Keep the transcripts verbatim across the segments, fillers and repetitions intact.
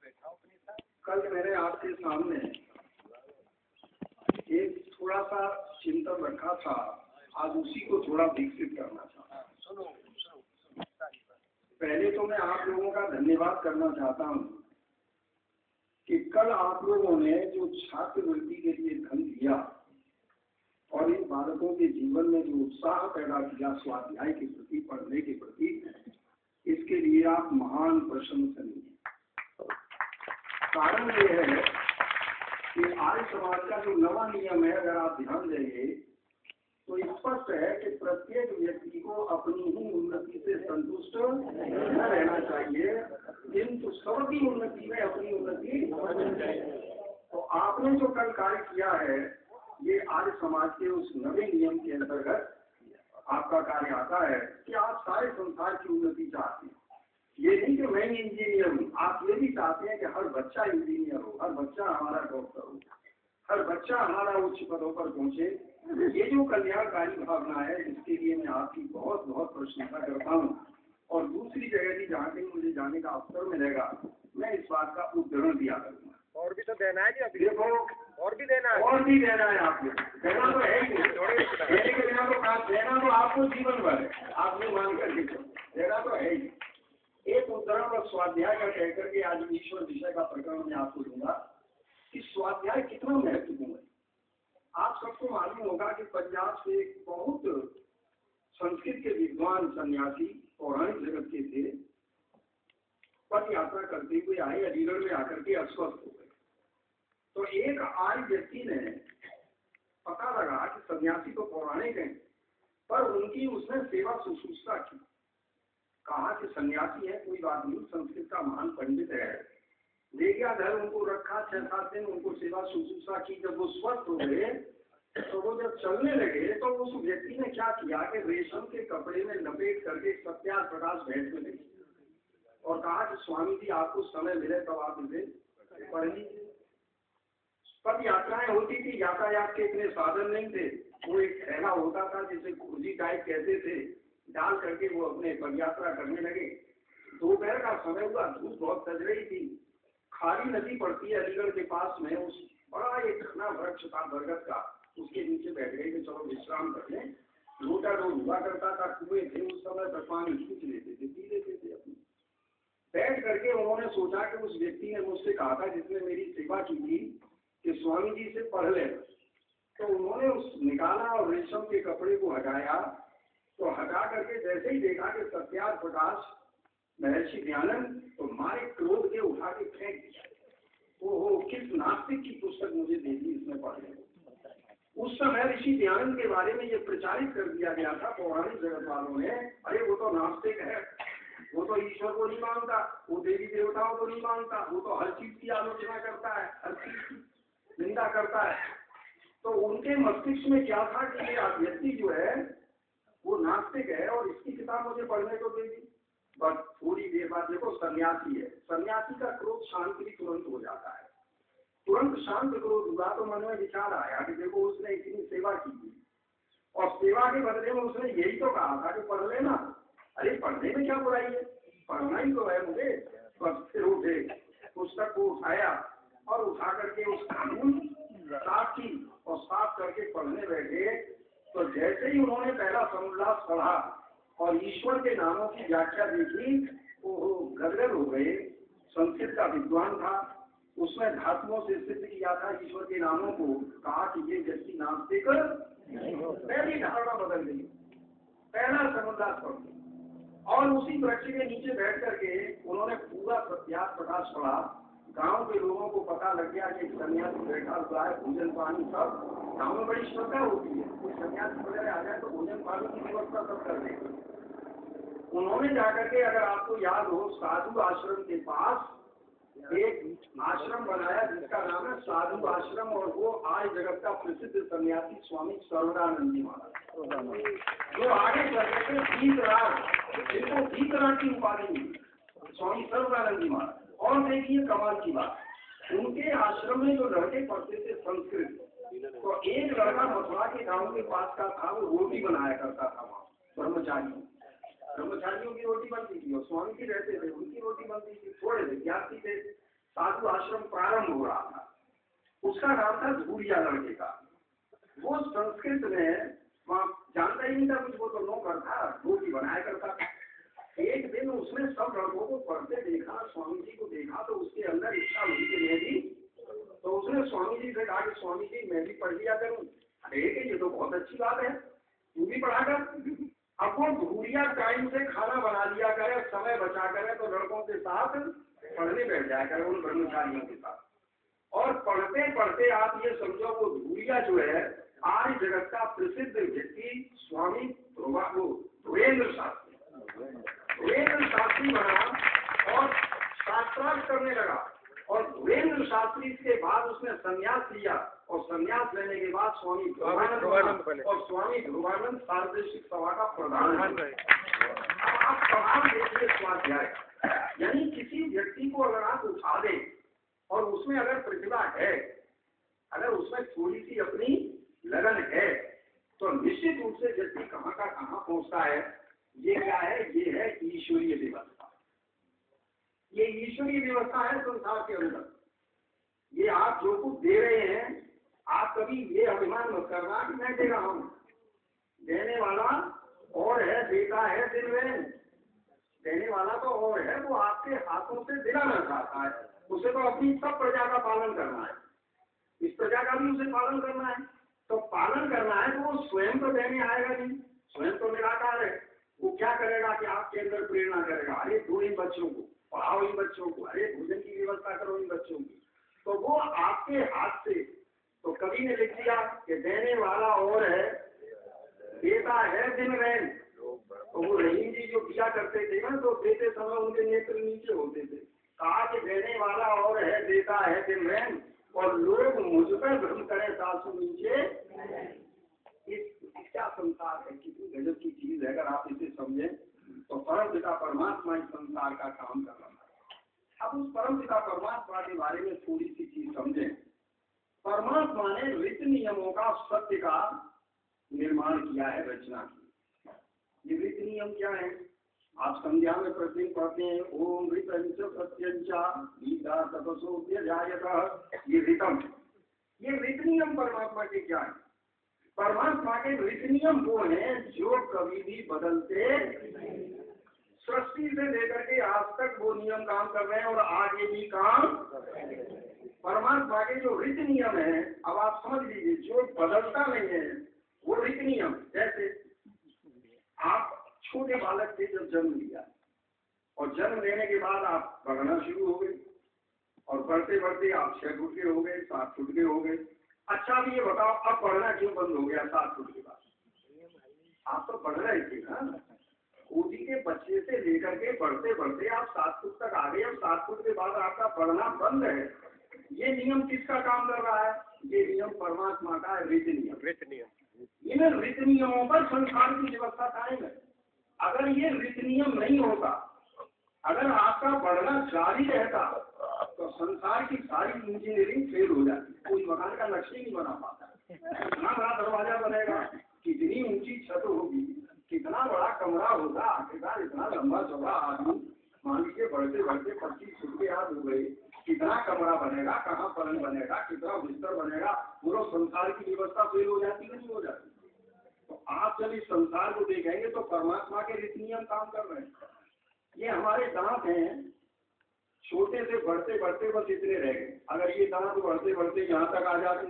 कल मैंने आपके सामने एक थोड़ा सा चिंतन रखा था, आज उसी को थोड़ा विकसित करना चाहता हूँ। पहले तो मैं आप लोगों का धन्यवाद करना चाहता हूँ कि कल आप लोगों ने जो छात्रवृत्ति के लिए धन दिया और इन बालकों के जीवन में जो उत्साह पैदा किया स्वाध्याय के प्रति, पढ़ने के प्रति, इसके लिए आप महान प्रशंसनीय। कारण यह है कि आर्य समाज का जो नवा नियम है, अगर आप ध्यान देंगे तो स्पष्ट है कि प्रत्येक व्यक्ति को अपनी ही उन्नति से संतुष्ट न रहना चाहिए, किंतु सबकी उन्नति में अपनी उन्नति होनी चाहिए। तो आपने जो कल कार्य किया है, ये आर्य समाज के उस नवे नियम के अंतर्गत आपका कार्य आता है कि आप सारे संसार की उन्नति चाहते हैं। ये नहीं कि मैं इंजीनियर हूँ, आप ये भी चाहते हैं कि हर बच्चा इंजीनियर हो, हर बच्चा हमारा डॉक्टर हो, हर बच्चा हमारा उच्च पदों पर पहुंचे। ये जो कल्याणकारी भावना है, इसके लिए मैं आपकी बहुत बहुत प्रशंसा करता हूँ। और दूसरी जगह भी जहाँ कहीं मुझे जाने का अवसर मिलेगा, मैं इस बात का उद्धरण दिया करूँगा। और भी तो देना है जी, अभी देखो और भी देना है, और भी देना है आपको। देना तो है ही, देने के बिना तो आप देना तो आपको जीवन भर है, आप ये मान कर देखो, देना तो है ही। एक उदाहरण और स्वाध्याय का कहकर के आज ईश्वर विषय का प्रकरण मैं आपको दूंगा कि स्वाध्याय कितना महत्वपूर्ण है। आप सबको मालूम होगा कि पंजाब से एक बहुत संस्कृत के विद्वान सन्यासी पौराणिक जगत के थे, पद यात्रा करते हुए आए, अलीगढ़ में आकर के अस्वस्थ हो गए। तो एक आर्य व्यक्ति ने पता लगा कि सन्यासी तो पौराणिक हैं, पर उनकी उसने सेवा शुश्रूषा की। कहा कि सन्यासी है, कोई बात नहीं, संस्कृत का महान पंडित है, ले गया घर, उनको रखा, छह सात दिन उनको सेवा शुश्रूषा की। जब वो स्वस्थ हो गए तो वो जब चलने लगे तो उस व्यक्ति ने क्या किया कि रेशम के कपड़े में लपेट करके सत्यार प्रकाश भेंट में लगी और कहा कि स्वामी जी आपको समय मिले तब आप इसे पढ़ लीजिए। पद यात्राएं होती थी, यातायात के इतने साधन नहीं थे, वो एक थैला होता था जिसे खुर्जी टाइप कहते थे, डाल करके वो अपने पद यात्रा करने लगे। दोपहर का समय हुआ, धूप बहुत सज रही थी, खारी नदी पड़ती है अलीगढ़ के पास में, उस बड़ा एक घना वृक्ष था बरगद का, उसके नीचे बैठ गए कि चलो विश्राम कर लें। लोटा डोल हुआ करता था, कुएं थे उस समय, पर पानी खींच लेते थे, पी लेते थे अपनी। बैठ करके उन्होंने सोचा कि उस व्यक्ति ने मुझसे कहा था जिसने मेरी सेवा की थी कि स्वामी जी से पढ़ ले। तो उन्होंने उस निकाला और रेशम के कपड़े को हटाया, तो हटा करके जैसे ही देखा कि सत्यार प्रकाश महर्षि दयानंद, तो मारे क्रोध के उठा के फेंक दिया। ओहो, किस नास्तिक की पुस्तक मुझे दे दी इसमें पढ़ने। उस समय ऋषि दयानंद के बारे में ये प्रचारित कर दिया गया था पौराणिक जगत वालों ने, अरे वो तो नास्तिक है, वो तो ईश्वर को नहीं मानता, वो देवी देवताओं को नहीं मानता, वो तो हर चीज की आलोचना करता है, हर चीज की निंदा करता है। तो उनके मस्तिष्क में क्या था कि ये व्यक्ति जो है वो नास्तिक है और इसकी किताब मुझे पढ़ने को दे दी। बस थोड़ी देर बाद देखो सन्यासी है, सन्यासी का क्रोध शांत भी तुरंत हो जाता है। तुरंत शांत क्रोध हुआ तो मन में विचार आया कि देखो उसने इतनी सेवा की थी और सेवा के बदले में उसने यही तो कहा था कि पढ़ लेना। अरे पढ़ने में क्या बुराई है, पढ़ना ही तो है मुझे। बस फिर उठे, पुस्तक को उठाया और उठा करके उस कानून साफ की और साफ करके पढ़ने बैठे। तो जैसे ही उन्होंने पहला समुल्लास पढ़ा और ईश्वर के नामों की व्याख्या देखी, वो गदगद हो गए। संस्कृत का विद्वान था, उसने धातुओं से सिद्ध किया था ईश्वर के नामों को, कहा कि ये व्यक्ति नास्तिक, पहली धारणा बदल गई। पहला समुल्लास पढ़ और उसी वृक्ष के नीचे बैठ करके उन्होंने पूरा सत्यार्थ प्रकाश पढ़ा। गांव के लोगों को पता लग गया कि सन्यासी बैठा हुआ है, भोजन पानी सब। गांव में बड़ी श्रद्धा होती है, कोई सन्यासी वगैरह आ जाए तो भोजन पानी की व्यवस्था सब कर देंगे। उन्होंने जाकर के, अगर आपको याद हो, साधु आश्रम के पास एक आश्रम बनाया जिसका नाम है साधु आश्रम, और वो आज जगत का प्रसिद्ध सन्यासी स्वामी सर्वदानंद जी महाराज, जो आगे चल के भीतराग, जिनको भीतराग की उपाधि मिली, स्वामी सर्वदानंद जी महाराज। और देखिए कमाल की बात, उनके आश्रम में जो लड़के पढ़ते थे संस्कृत, तो एक लड़का मथुरा के गांव के पास का था, वो रोटी बनाया करता था वहाँ, ब्रह्मचारी ब्रह्मचारियों की रोटी बनती थी और स्वामी जी रहते थे, उनकी रोटी बनती थी। थोड़े विद्यार्थी थे, साधु आश्रम प्रारंभ हो रहा था, उसका नाम था धूरिया लड़के का। वो संस्कृत में वहाँ जानता ही नहीं था कुछ, वो तो नौकर था, रोटी बनाया करता था। एक दिन उसने सब लड़कों को पढ़ते देखा, स्वामी जी को देखा, तो उसके अंदर इच्छा हुई कि मैं भी, तो उसने स्वामी जी से कहा कि स्वामी जी मैं भी पढ़ लिया करूँ। अरे ये तो बहुत अच्छी बात है, तू भी पढ़ा कर। अब वो धूरिया टाइम से खाना बना लिया करे, समय बचा करे, तो लड़कों के साथ पढ़ने बैठ जाया करे, उन ब्रह्मचारियों के साथ। और पढ़ते पढ़ते आप ये समझो वो धूरिया जो है आर्य जगत का प्रसिद्ध व्यक्ति स्वामी ध्रुवेंद्र शास्त्री, ध्रुवेंद्र शास्त्री बना और शास्त्रार्थ करने लगा। और ध्रुवेंद्र शास्त्री के बाद उसने संन्यास लिया, और संन्यास लेने के बाद स्वामी ध्रुवानंद बने, और स्वामी ध्रुवानंद सार्वदेशिक सभा का प्रधान बने। अब आप तमाम देखिए स्वाध्याय, यानी किसी व्यक्ति को अगर आप उठा दें और उसमें अगर प्रतिभा है, अगर उसमें थोड़ी सी अपनी लगन है, तो निश्चित रूप से व्यक्ति कहाँ का कहाँ पहुँचता है। ये क्या है? ये है ईश्वरीय व्यवस्था। ये ईश्वरीय व्यवस्था है संसार के अंदर। ये आप जो कुछ दे रहे हैं, आप कभी ये अभिमान मत करना कि मैं दे रहा हूँ। देने वाला और है, देता है दिन में। देने वाला तो और है, वो आपके हाथों से दिलाना चाहता है। उसे तो अपनी सब प्रजा का पालन करना है, इस प्रजा का भी उसे पालन करना है। तो पालन करना है तो वो स्वयं तो देने आएगा नहीं, स्वयं तो निराकार है। वो क्या करेगा कि आपके अंदर प्रेरणा करेगा, अरे दो इन बच्चों को पढ़ाओ, इन बच्चों को, अरे भोजन की व्यवस्था करो इन बच्चों की। तो वो आपके हाथ से, तो कवि ने लिख दिया कि देने वाला और है, देता है दिन रैन। तो वो रहीम जी जो दिया करते थे ना, तो देते समय उनके नेत्र नीचे होते थे। कहा कि देने वाला और है, देता है दिन रैन, और लोग मुझ पर भ्रम करें सासू नीचे। इस क्या संसार है, कितनी गजब की चीज है। अगर आप इसे समझें तो परम पिता परमात्मा इस संसार का काम कर रहा है। अब उस परम पिता परमात्मा के बारे में थोड़ी सी चीज समझें। परमात्मा ने रीति नियमों का, सत्य का निर्माण किया है, रचना की। ये रीति नियम क्या है? आप संध्या में प्रतिदिन पढ़ते हैं, ओम ऋतंच सत्यंचा गीता तपसोऽप्यजायतः। ये ऋतम, ये रीति नियम परमात्मा के क्या है? परमात्मा के रीति नियम वो हैं जो कभी भी बदलते, सृष्टि से लेकर के आज तक वो नियम काम कर रहे हैं और आगे भी काम। परमात्मा के जो रीति नियम है, अब आप समझ लीजिए, जो बदलता नहीं है वो रीति नियम। जैसे आप छोटे बालक से जब जन्म लिया और जन्म लेने के बाद आप बढ़ना शुरू हो गए, और बढ़ते बढ़ते आप छह फुट के हो गए, सात फुट के हो गए। अच्छा अब ये बताओ, अब पढ़ना क्यों बंद हो गया सात फुट के बाद? आप तो पढ़ रहे थे ना, कूदी के बच्चे से लेकर के बढ़ते बढ़ते आप सात फुट तक आ गए। अब सात फुट के बाद आपका पढ़ना बंद है। ये नियम किसका काम कर रहा है? ये नियम परमात्मा का रीति नियम। रीति नियम, इन रीति नियमों पर संसार की व्यवस्था कायम है। अगर ये रीति नियम नहीं होता, अगर आपका बढ़ना जारी रहता, तो संसार की सारी इंजीनियरिंग फेल हो जाती। कोई मकान का नक्शा नहीं बना पाता। कितना बड़ा दरवाजा बनेगा, कितनी ऊंची छत होगी, कितना बड़ा कमरा होगा, आखिरकार इतना लंबा चौड़ा आदमी, मान लीजिए बढ़ते बढ़ते पच्चीस फुट के हाथ हो गए, कितना कमरा बनेगा, कहाँ पलंग बनेगा, कितना बिस्तर बनेगा, पूरा संसार की व्यवस्था फेल हो जाती है, नहीं हो जाती। तो आप जब इस संसार को देखेंगे तो परमात्मा के रीति नियम काम कर रहे हैं। ये हमारे दांत हैं, छोटे से बढ़ते बढ़ते बस इतने रह गए। अगर ये दांत बढ़ते बढ़ते यहाँ तक आ जाते,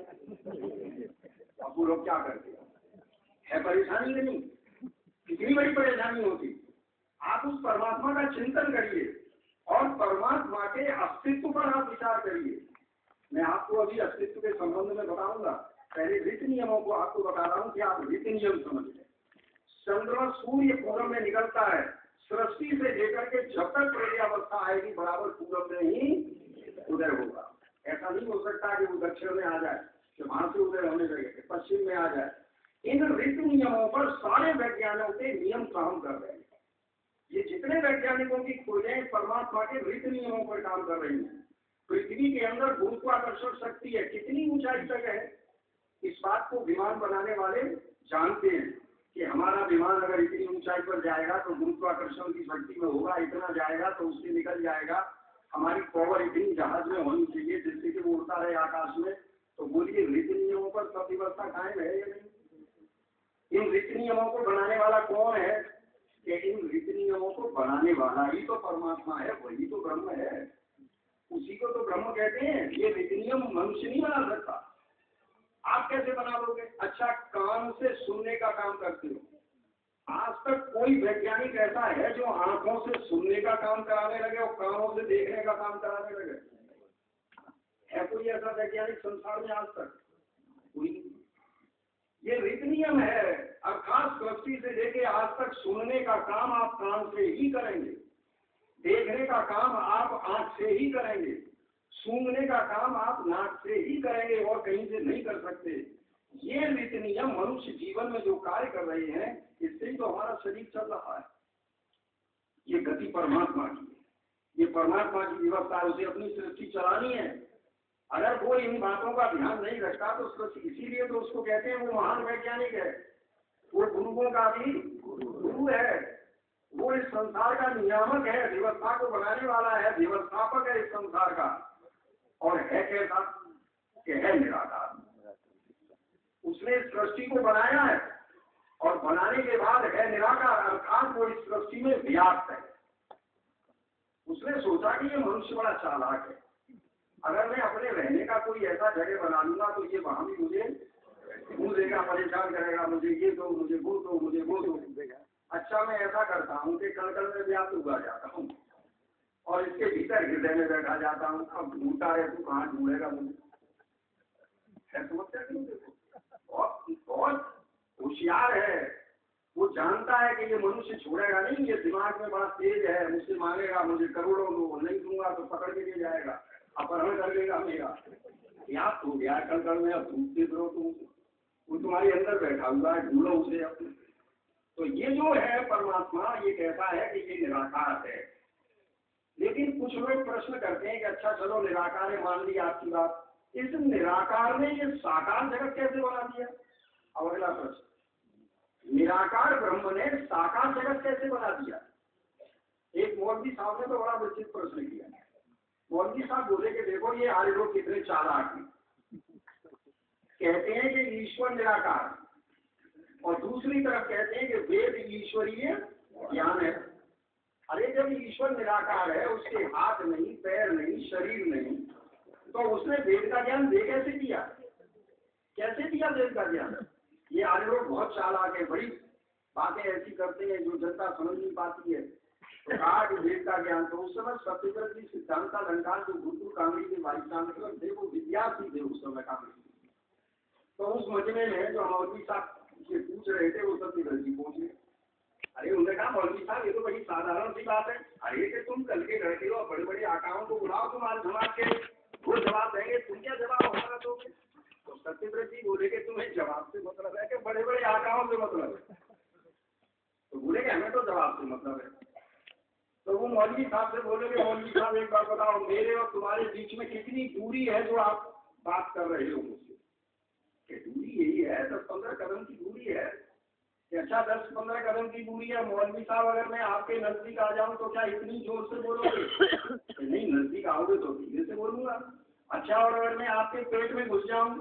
अब वो लोग क्या करते है? परेशानी नहीं, कितनी बड़ी परेशानी होती। आप उस परमात्मा का चिंतन करिए और परमात्मा के अस्तित्व पर आप विचार करिए। मैं आपको अभी अस्तित्व के संबंध में बताऊंगा, पहले रीति नियमों को आपको बता रहा हूँ कि आप रीति नियम समझ लें। चंद्रमा सूर्य पूरब में निकलता है, सृष्टि से लेकर के जब तक प्रलयावस्था आएगी बराबर पूरब में ही उदय होगा। ऐसा नहीं हो सकता कि वो दक्षिण में आ जाए, कि वहां से उदय होने लगे, पश्चिम में आ जाए। इन रीति नियमों पर सारे वैज्ञानिकों के नियम काम कर रहे हैं। ये जितने वैज्ञानिकों की खोजें परमात्मा के रीति नियमों पर काम कर रही हैं। पृथ्वी के अंदर गुरुत्वाकर्षण शक्ति है, कितनी ऊंचाई तक है? इस बात को विमान बनाने वाले जानते हैं कि हमारा विमान अगर इतनी ऊंचाई पर जाएगा तो गुरुत्वाकर्षण की शक्ति में होगा, इतना जाएगा तो उससे निकल जाएगा। हमारी पावर इतनी जहाज में होनी चाहिए जिससे कि वो उड़ता रहे आकाश में। तो बोलिए रीति नियमों पर सब व्यवस्था कायम है या नहीं? इन रीति नियमों को बनाने वाला कौन है? कि इन रीति नियमों को बनाने वाला ही तो परमात्मा है, वही तो ब्रह्म है, उसी को तो ब्रह्म कहते हैं। ये रीति नियम मनुष्य नहीं बना सकता। आप कैसे बना लोगे? अच्छा, कान से सुनने का काम करते हो, आज तक कोई वैज्ञानिक ऐसा है जो आंखों से सुनने का काम कराने लगे और कानों से देखने का काम कराने लगे? है कोई ऐसा वैज्ञानिक संसार में आज तक? कोई नहीं। ये रीति नियम है, अर्थात सृष्टि से लेके आज तक सुनने का काम आप कान से ही करेंगे, देखने का काम आप आंख से ही करेंगे, सूंघने का काम आप नाक से ही करेंगे और कहीं से नहीं कर सकते। ये रीति नियम मनुष्य जीवन में जो कार्य कर रहे हैं, इससे ही तो हमारा शरीर चल रहा है। ये गति परमात्मा की है, ये परमात्मा की व्यवस्था है, उसे अपनी सृष्टि चलानी है। अगर वो इन बातों का ध्यान नहीं रखता तो सृष्टि, इसीलिए तो उसको कहते हैं वो महान वैज्ञानिक है, वो गुरुओं का भी गुरु है, वो इस संसार का नियामक है, व्यवस्था को बनाने वाला है, व्यवस्थापक है इस संसार का। और है कैसा? कि है निराकार। उसने इस सृष्टि को बनाया है और बनाने के बाद है निराकार, अर्थात वो इस सृष्टि में व्याप्त है। उसने सोचा कि ये मनुष्य बड़ा चालाक है, अगर मैं अपने रहने का कोई ऐसा जगह बना लूंगा तो ये वहां भी मुझे घूम देगा, परेशान करेगा, मुझे ये दो, मुझे वो दो, मुझे वो दो। अच्छा, मैं ऐसा करता हूँ कि कल कल में व्याप्त हुआ जाता हूँ और इसके भीतर हृदय में बैठा जाता हूँ। अब ढूंढता है तू कहाँ ढूंढेगा मुझे? समझता नहीं? देखो बहुत होशियार है, वो जानता है कि ये मनुष्य छोड़ेगा नहीं, ये दिमाग में बड़ा तेज है, मुझसे मांगेगा, मुझे करोड़ों दो, नहीं दूंगा तो पकड़ के ले जाएगा, अपहरण कर लेगा मेरा। याद हो गया कल कल में, अब ढूंढते फिरो तुम, वो तुम्हारे अंदर बैठा हुआ है, ढूंढो उसे अपने। तो ये जो है परमात्मा, ये कहता है कि ये निराकार है। लेकिन कुछ लोग प्रश्न करते हैं कि अच्छा चलो निराकार है, मान ली आपकी बात, इस निराकार ने ये साकार जगत कैसे बना दिया? अब अगला प्रश्न, निराकार ब्रह्म ने साकार जगत कैसे बना दिया? एक मौलवी साहब ने तो बड़ा विचित्र प्रश्न किया। मौलवी साहब बोले कि देखो ये आज लोग कितने चालाक हैं, कहते हैं कि ईश्वर निराकार, और दूसरी तरफ कहते हैं कि वेद ईश्वरीय ज्ञान है। अरे जब ईश्वर निराकार है, उसके हाथ नहीं, पैर नहीं, शरीर नहीं, तो उसने वेद का ज्ञान दे कैसे दिया? कैसे दिया वेद का ज्ञान? ये आज लोग बहुत चालाक है, बड़ी बातें ऐसी करते हैं जो जनता समझ नहीं पाती है। तो कहा कि वेद का ज्ञान, तो उस समय सत्यव्रत जी सिद्धांत अलंकार जो गुरुकुल कांग्रेस के वाइस चांसलर थे, वो विद्यार्थी थे उस समय कांग्रेस। तो उस मजमे में जो मौलवी साहब से पूछ रहे थे, वो सत्यव्रत जी पहुंचे। अरे उन्होंने कहा मौलवी साहब ये तो बड़ी साधारण सी बात है, अरे कि तुम कल के लड़के हो, बड़े बड़े आकाओं को बुलाओ तुम्हारे समाज के, वो जवाब देंगे, तुम क्या जवाब हमारा दोगे? तो सत्यव्रत जी बोले कि तुम्हें जवाब से मतलब है कि बड़े बड़े आकाओं से मतलब है? तो बोले कि हमें तो जवाब से मतलब है। तो वो मौलवी साहब से बोले कि मौलवी साहब एक बार बताओ, मेरे और तुम्हारे बीच में कितनी दूरी है जो आप बात कर रहे हो मुझसे? कि दूरी यही है, दस पंद्रह कदम की दूरी है। अच्छा, दस पंद्रह कदम की दूरी है मौलवी साहब, अगर मैं आपके नजदीक आ जाऊं तो क्या इतनी जोर से बोलोगे? नहीं, नजदीक आओगे तो धीरे से बोलूंगा। अच्छा, और अगर मैं आपके पेट में घुस जाऊं?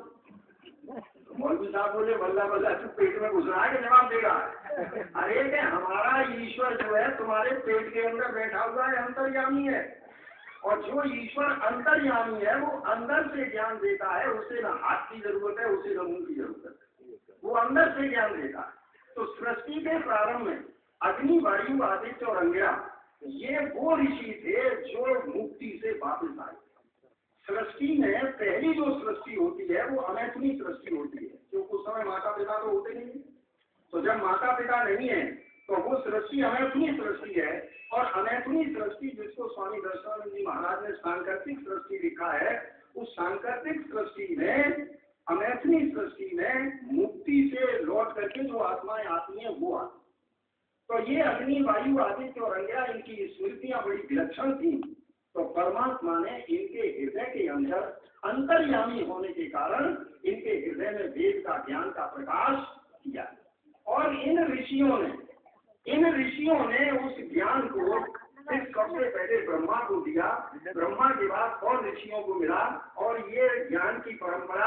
मौलवी साहब बोले बल्ला बल्ला, तू पेट में घुस रहा है कि जवाब देगा? अरे कि हमारा ईश्वर जो है तुम्हारे पेट के अंदर बैठा हुआ है, अंतर्यामी है, और जो ईश्वर अंतर्यामी है वो अंदर से ज्ञान देता है, उसे न हाथ की जरूरत है, उसे न मुंह की जरूरत है, वो अंदर से ज्ञान देता है। तो सृष्टि के प्रारंभ में अग्नि, वायु, आदित्य और अंगिरा, ये वो ऋषि थे जो मुक्ति से वापस आए। सृष्टि में पहली जो सृष्टि होती है वो अमैथुनी सृष्टि होती है, क्योंकि उस समय माता पिता तो होते नहीं। तो जब माता पिता नहीं है तो वो सृष्टि अमैथुनी सृष्टि है, और अमैथुनी सृष्टि जिसको स्वामी दर्शनानंद जी महाराज ने सांकेतिक सृष्टि लिखा है, उस सांकेतिक सृष्टि में, अमैथुनी सृष्टि में मुक्ति से लौट करके जो आत्माएं आती हैं वो आती। तो ये अग्नि, वायु, आदित्य और अंगिरा, इनकी स्मृतियां बड़ी विलक्षण थी। तो परमात्मा ने इनके हृदय के अंदर अंतर्यामी होने के कारण इनके हृदय में वेद का ज्ञान का प्रकाश किया, और इन ऋषियों ने इन ऋषियों ने उस ज्ञान को फिर सबसे पहले ब्रह्मा को दिया, ब्रह्मा के बाद और ऋषियों को मिला, और ये ज्ञान की परंपरा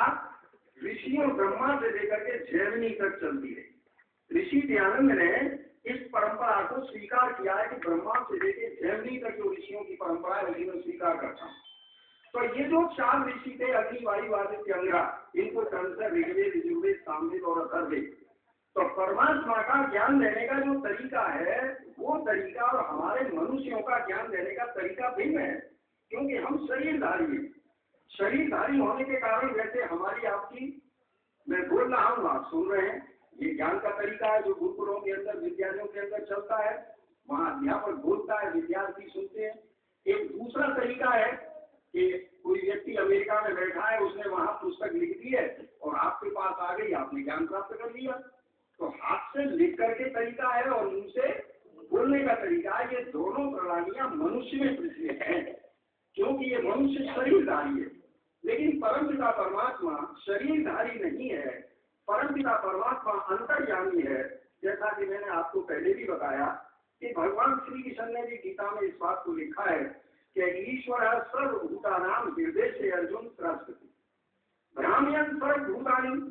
ऋषियों ब्रह्मा से लेकर के जैमिनी तक चलती रही। ऋषि दयानंद ने इस परंपरा को स्वीकार किया है कि ब्रह्मा से लेकर जैमिनी तक जो ऋषियों की परंपरा है उसी में स्वीकार करता हूँ। तो ये जो चार ऋषि थे, अग्नि, वायु, आदित्य, अंगिरा, इनको क्रमशः ऋग्वेद, यजुर्वेद, सामवेद और अथर्ववेद। तो परमात्मा का ज्ञान देने का जो तरीका है वो तरीका और हमारे मनुष्यों का ज्ञान देने का तरीका भिन्न है, क्योंकि हम शरीरधारी हैं। शरीरधारी होने के कारण जैसे हमारी आपकी, मैं बोल रहा हूँ आप सुन रहे हैं, ये ज्ञान का तरीका है जो गुरुकुलों के अंदर, विद्यालयों के अंदर चलता है। वहाँ अध्यापक बोलता है, विद्यार्थी सुनते हैं। एक दूसरा तरीका है कि कोई व्यक्ति अमेरिका में बैठा है, उसने वहाँ पुस्तक लिख दी है और आपके पास आ गई, आपने ज्ञान प्राप्त कर लिया। तो हाथ से लिख करके तरीका है और मुंह से बोलने का तरीका है। ये दोनों प्रणालियां मनुष्य में प्रचलित हैं, क्योंकि ये मनुष्य शरीरधारी है। लेकिन परमपिता परमात्मा शरीरधारी नहीं है, परमपिता परमात्मा अंतर्यामी है। जैसा कि मैंने आपको पहले भी बताया कि भगवान श्री कृष्ण ने भी गीता में इस बात को लिखा है कि ईश्वर सर्वभूतानां हृदय से अर्जुन त्रस्ति भ्राम्यन् सर्वभूतानि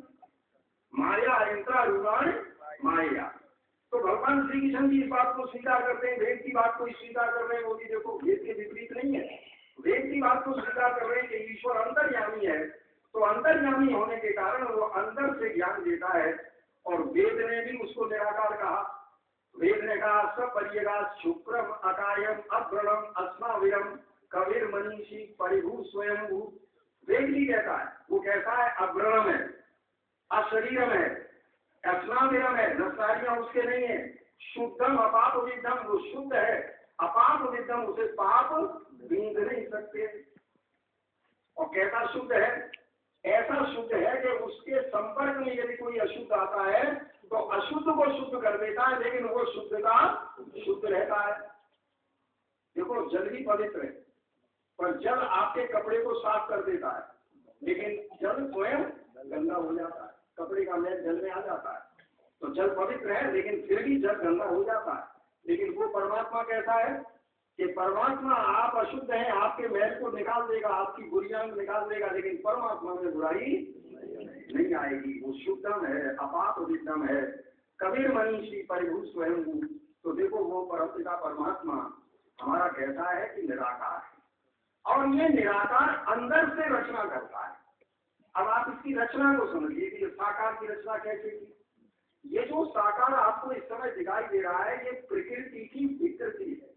माया यंत्रारूढ़ान माया। तो भगवान श्री कृष्ण जी इस बात को स्वीकार करते हैं, वेद की बात को स्वीकार कर रहे हैं। वो भी देखो वेद के विपरीत नहीं है, वेद की बात को स्वीकार कर रहे हैं कि ईश्वर अंतर्यामी है। तो अंतर्यामी होने के कारण वो अंदर से ज्ञान देता है, और वेद ने भी उसको निराकार कहा। वेद ने कहा सपर्यगा शुक्रम अकार्यम अव्रणम अस्माविरम कबीर मनीषी परिभू स्वयंभू। वेद भी कहता है, वो कहता है अव्रणम है, अशरीरम है, अस्माविरम है, नसारियां उसके नहीं है, शुद्धम अपाप विद्धम, वो शुद्ध है, अपाप विद्धम, उसे पाप बींद नहीं सकते। और कैसा शुद्ध है? ऐसा शुद्ध है कि उसके संपर्क में यदि कोई अशुद्ध आता है तो अशुद्ध को शुद्ध कर देता है, लेकिन वो शुद्धता शुद्ध रहता है। देखो जल भी पवित्र है, पर जल आपके कपड़े को साफ कर देता है, लेकिन जल स्वयं गंदा हो जाता है, कपड़े का मैल जल में आ जाता है। तो जल पवित्र है, लेकिन फिर भी जल गंदा हो जाता है। लेकिन वो परमात्मा कहता है कि परमात्मा आप अशुद्ध हैं, आपके मैल को निकाल देगा, आपकी बुराइयां निकाल देगा, लेकिन परमात्मा में बुराई नहीं आएगी। वो शुद्धम है, अपाप विद्धम है, कबीर मनीषी परिभू स्वयं। तो देखो वो परमपिता परमात्मा हमारा कहता है कि निराकार है, और ये निराकार अंदर से रचना करता है। अब आप इसकी रचना को समझिए कि साकार की रचना कैसे की। ये जो साकार आपको इस समय दिखाई दे रहा है, ये प्रकृति की विकृति है।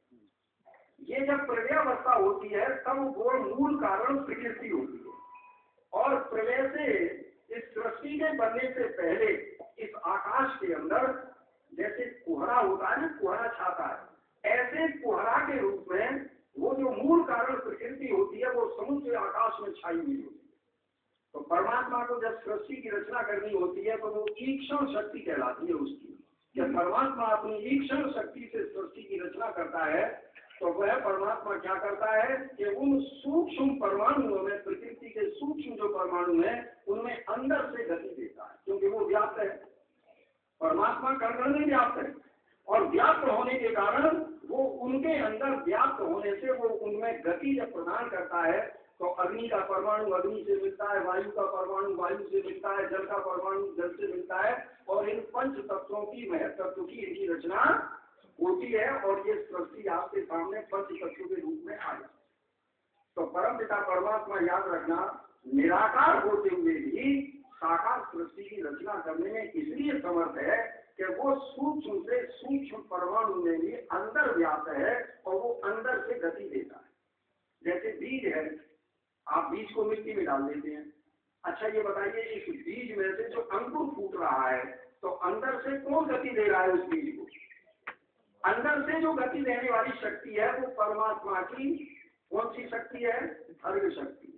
ये जब प्रलयावस्था होती है तब वो मूल कारण प्रकृति होती है, और प्रलय से इस सृष्टि के बनने से पहले इस आकाश के अंदर जैसे कोहरा होता है ना, कोहरा छाता है, ऐसे कोहरा के रूप में वो जो मूल कारण प्रकृति होती है वो समुद्र आकाश में छाई हुई होती है। तो परमात्मा को जब सृष्टि की रचना करनी होती है तो वो ईक्षण शक्ति कहलाती है उसकी। जब परमात्मा अपनी ईक्षण शक्ति से सृष्टि की रचना करता है तो वह परमात्मा क्या करता है कि उन सूक्ष्म परमाणुओं में, प्रकृति के सूक्ष्म जो परमाणु हैं उनमें अंदर से गति देता है, क्योंकि वो व्याप्त है। परमात्मा कर्ण में व्याप्त है, और व्याप्त होने के कारण वो उनके अंदर व्याप्त होने से वो उनमें गति जब प्रदान करता है तो अग्नि का परमाणु अग्नि से मिलता है, वायु का परमाणु वायु से मिलता है, जल का परमाणु जल से मिलता है, और इन पंच तत्वों की महत तत्व की इनकी रचना होती है, और ये सृष्टि आपके सामने पंच तत्वों के रूप में आ जाती है। तो परमपिता परमात्मा याद रखना निराकार होते हुए भी साकार सृष्टि की रचना करने में इसलिए समर्थ है कि वो सूक्ष्म से सूक्ष्म परमाणु में भी अंदर व्याप्त है, और वो अंदर से गति देता है। जैसे बीज है, आप बीज को मिट्टी में डाल देते हैं। अच्छा ये बताइए, इस बीज में से जो अंकुर फूट रहा है तो अंदर से कौन गति दे रहा है उस बीज को? अंदर से जो गति देने वाली शक्ति है वो परमात्मा की कौन सी शक्ति है? अर्घ शक्ति,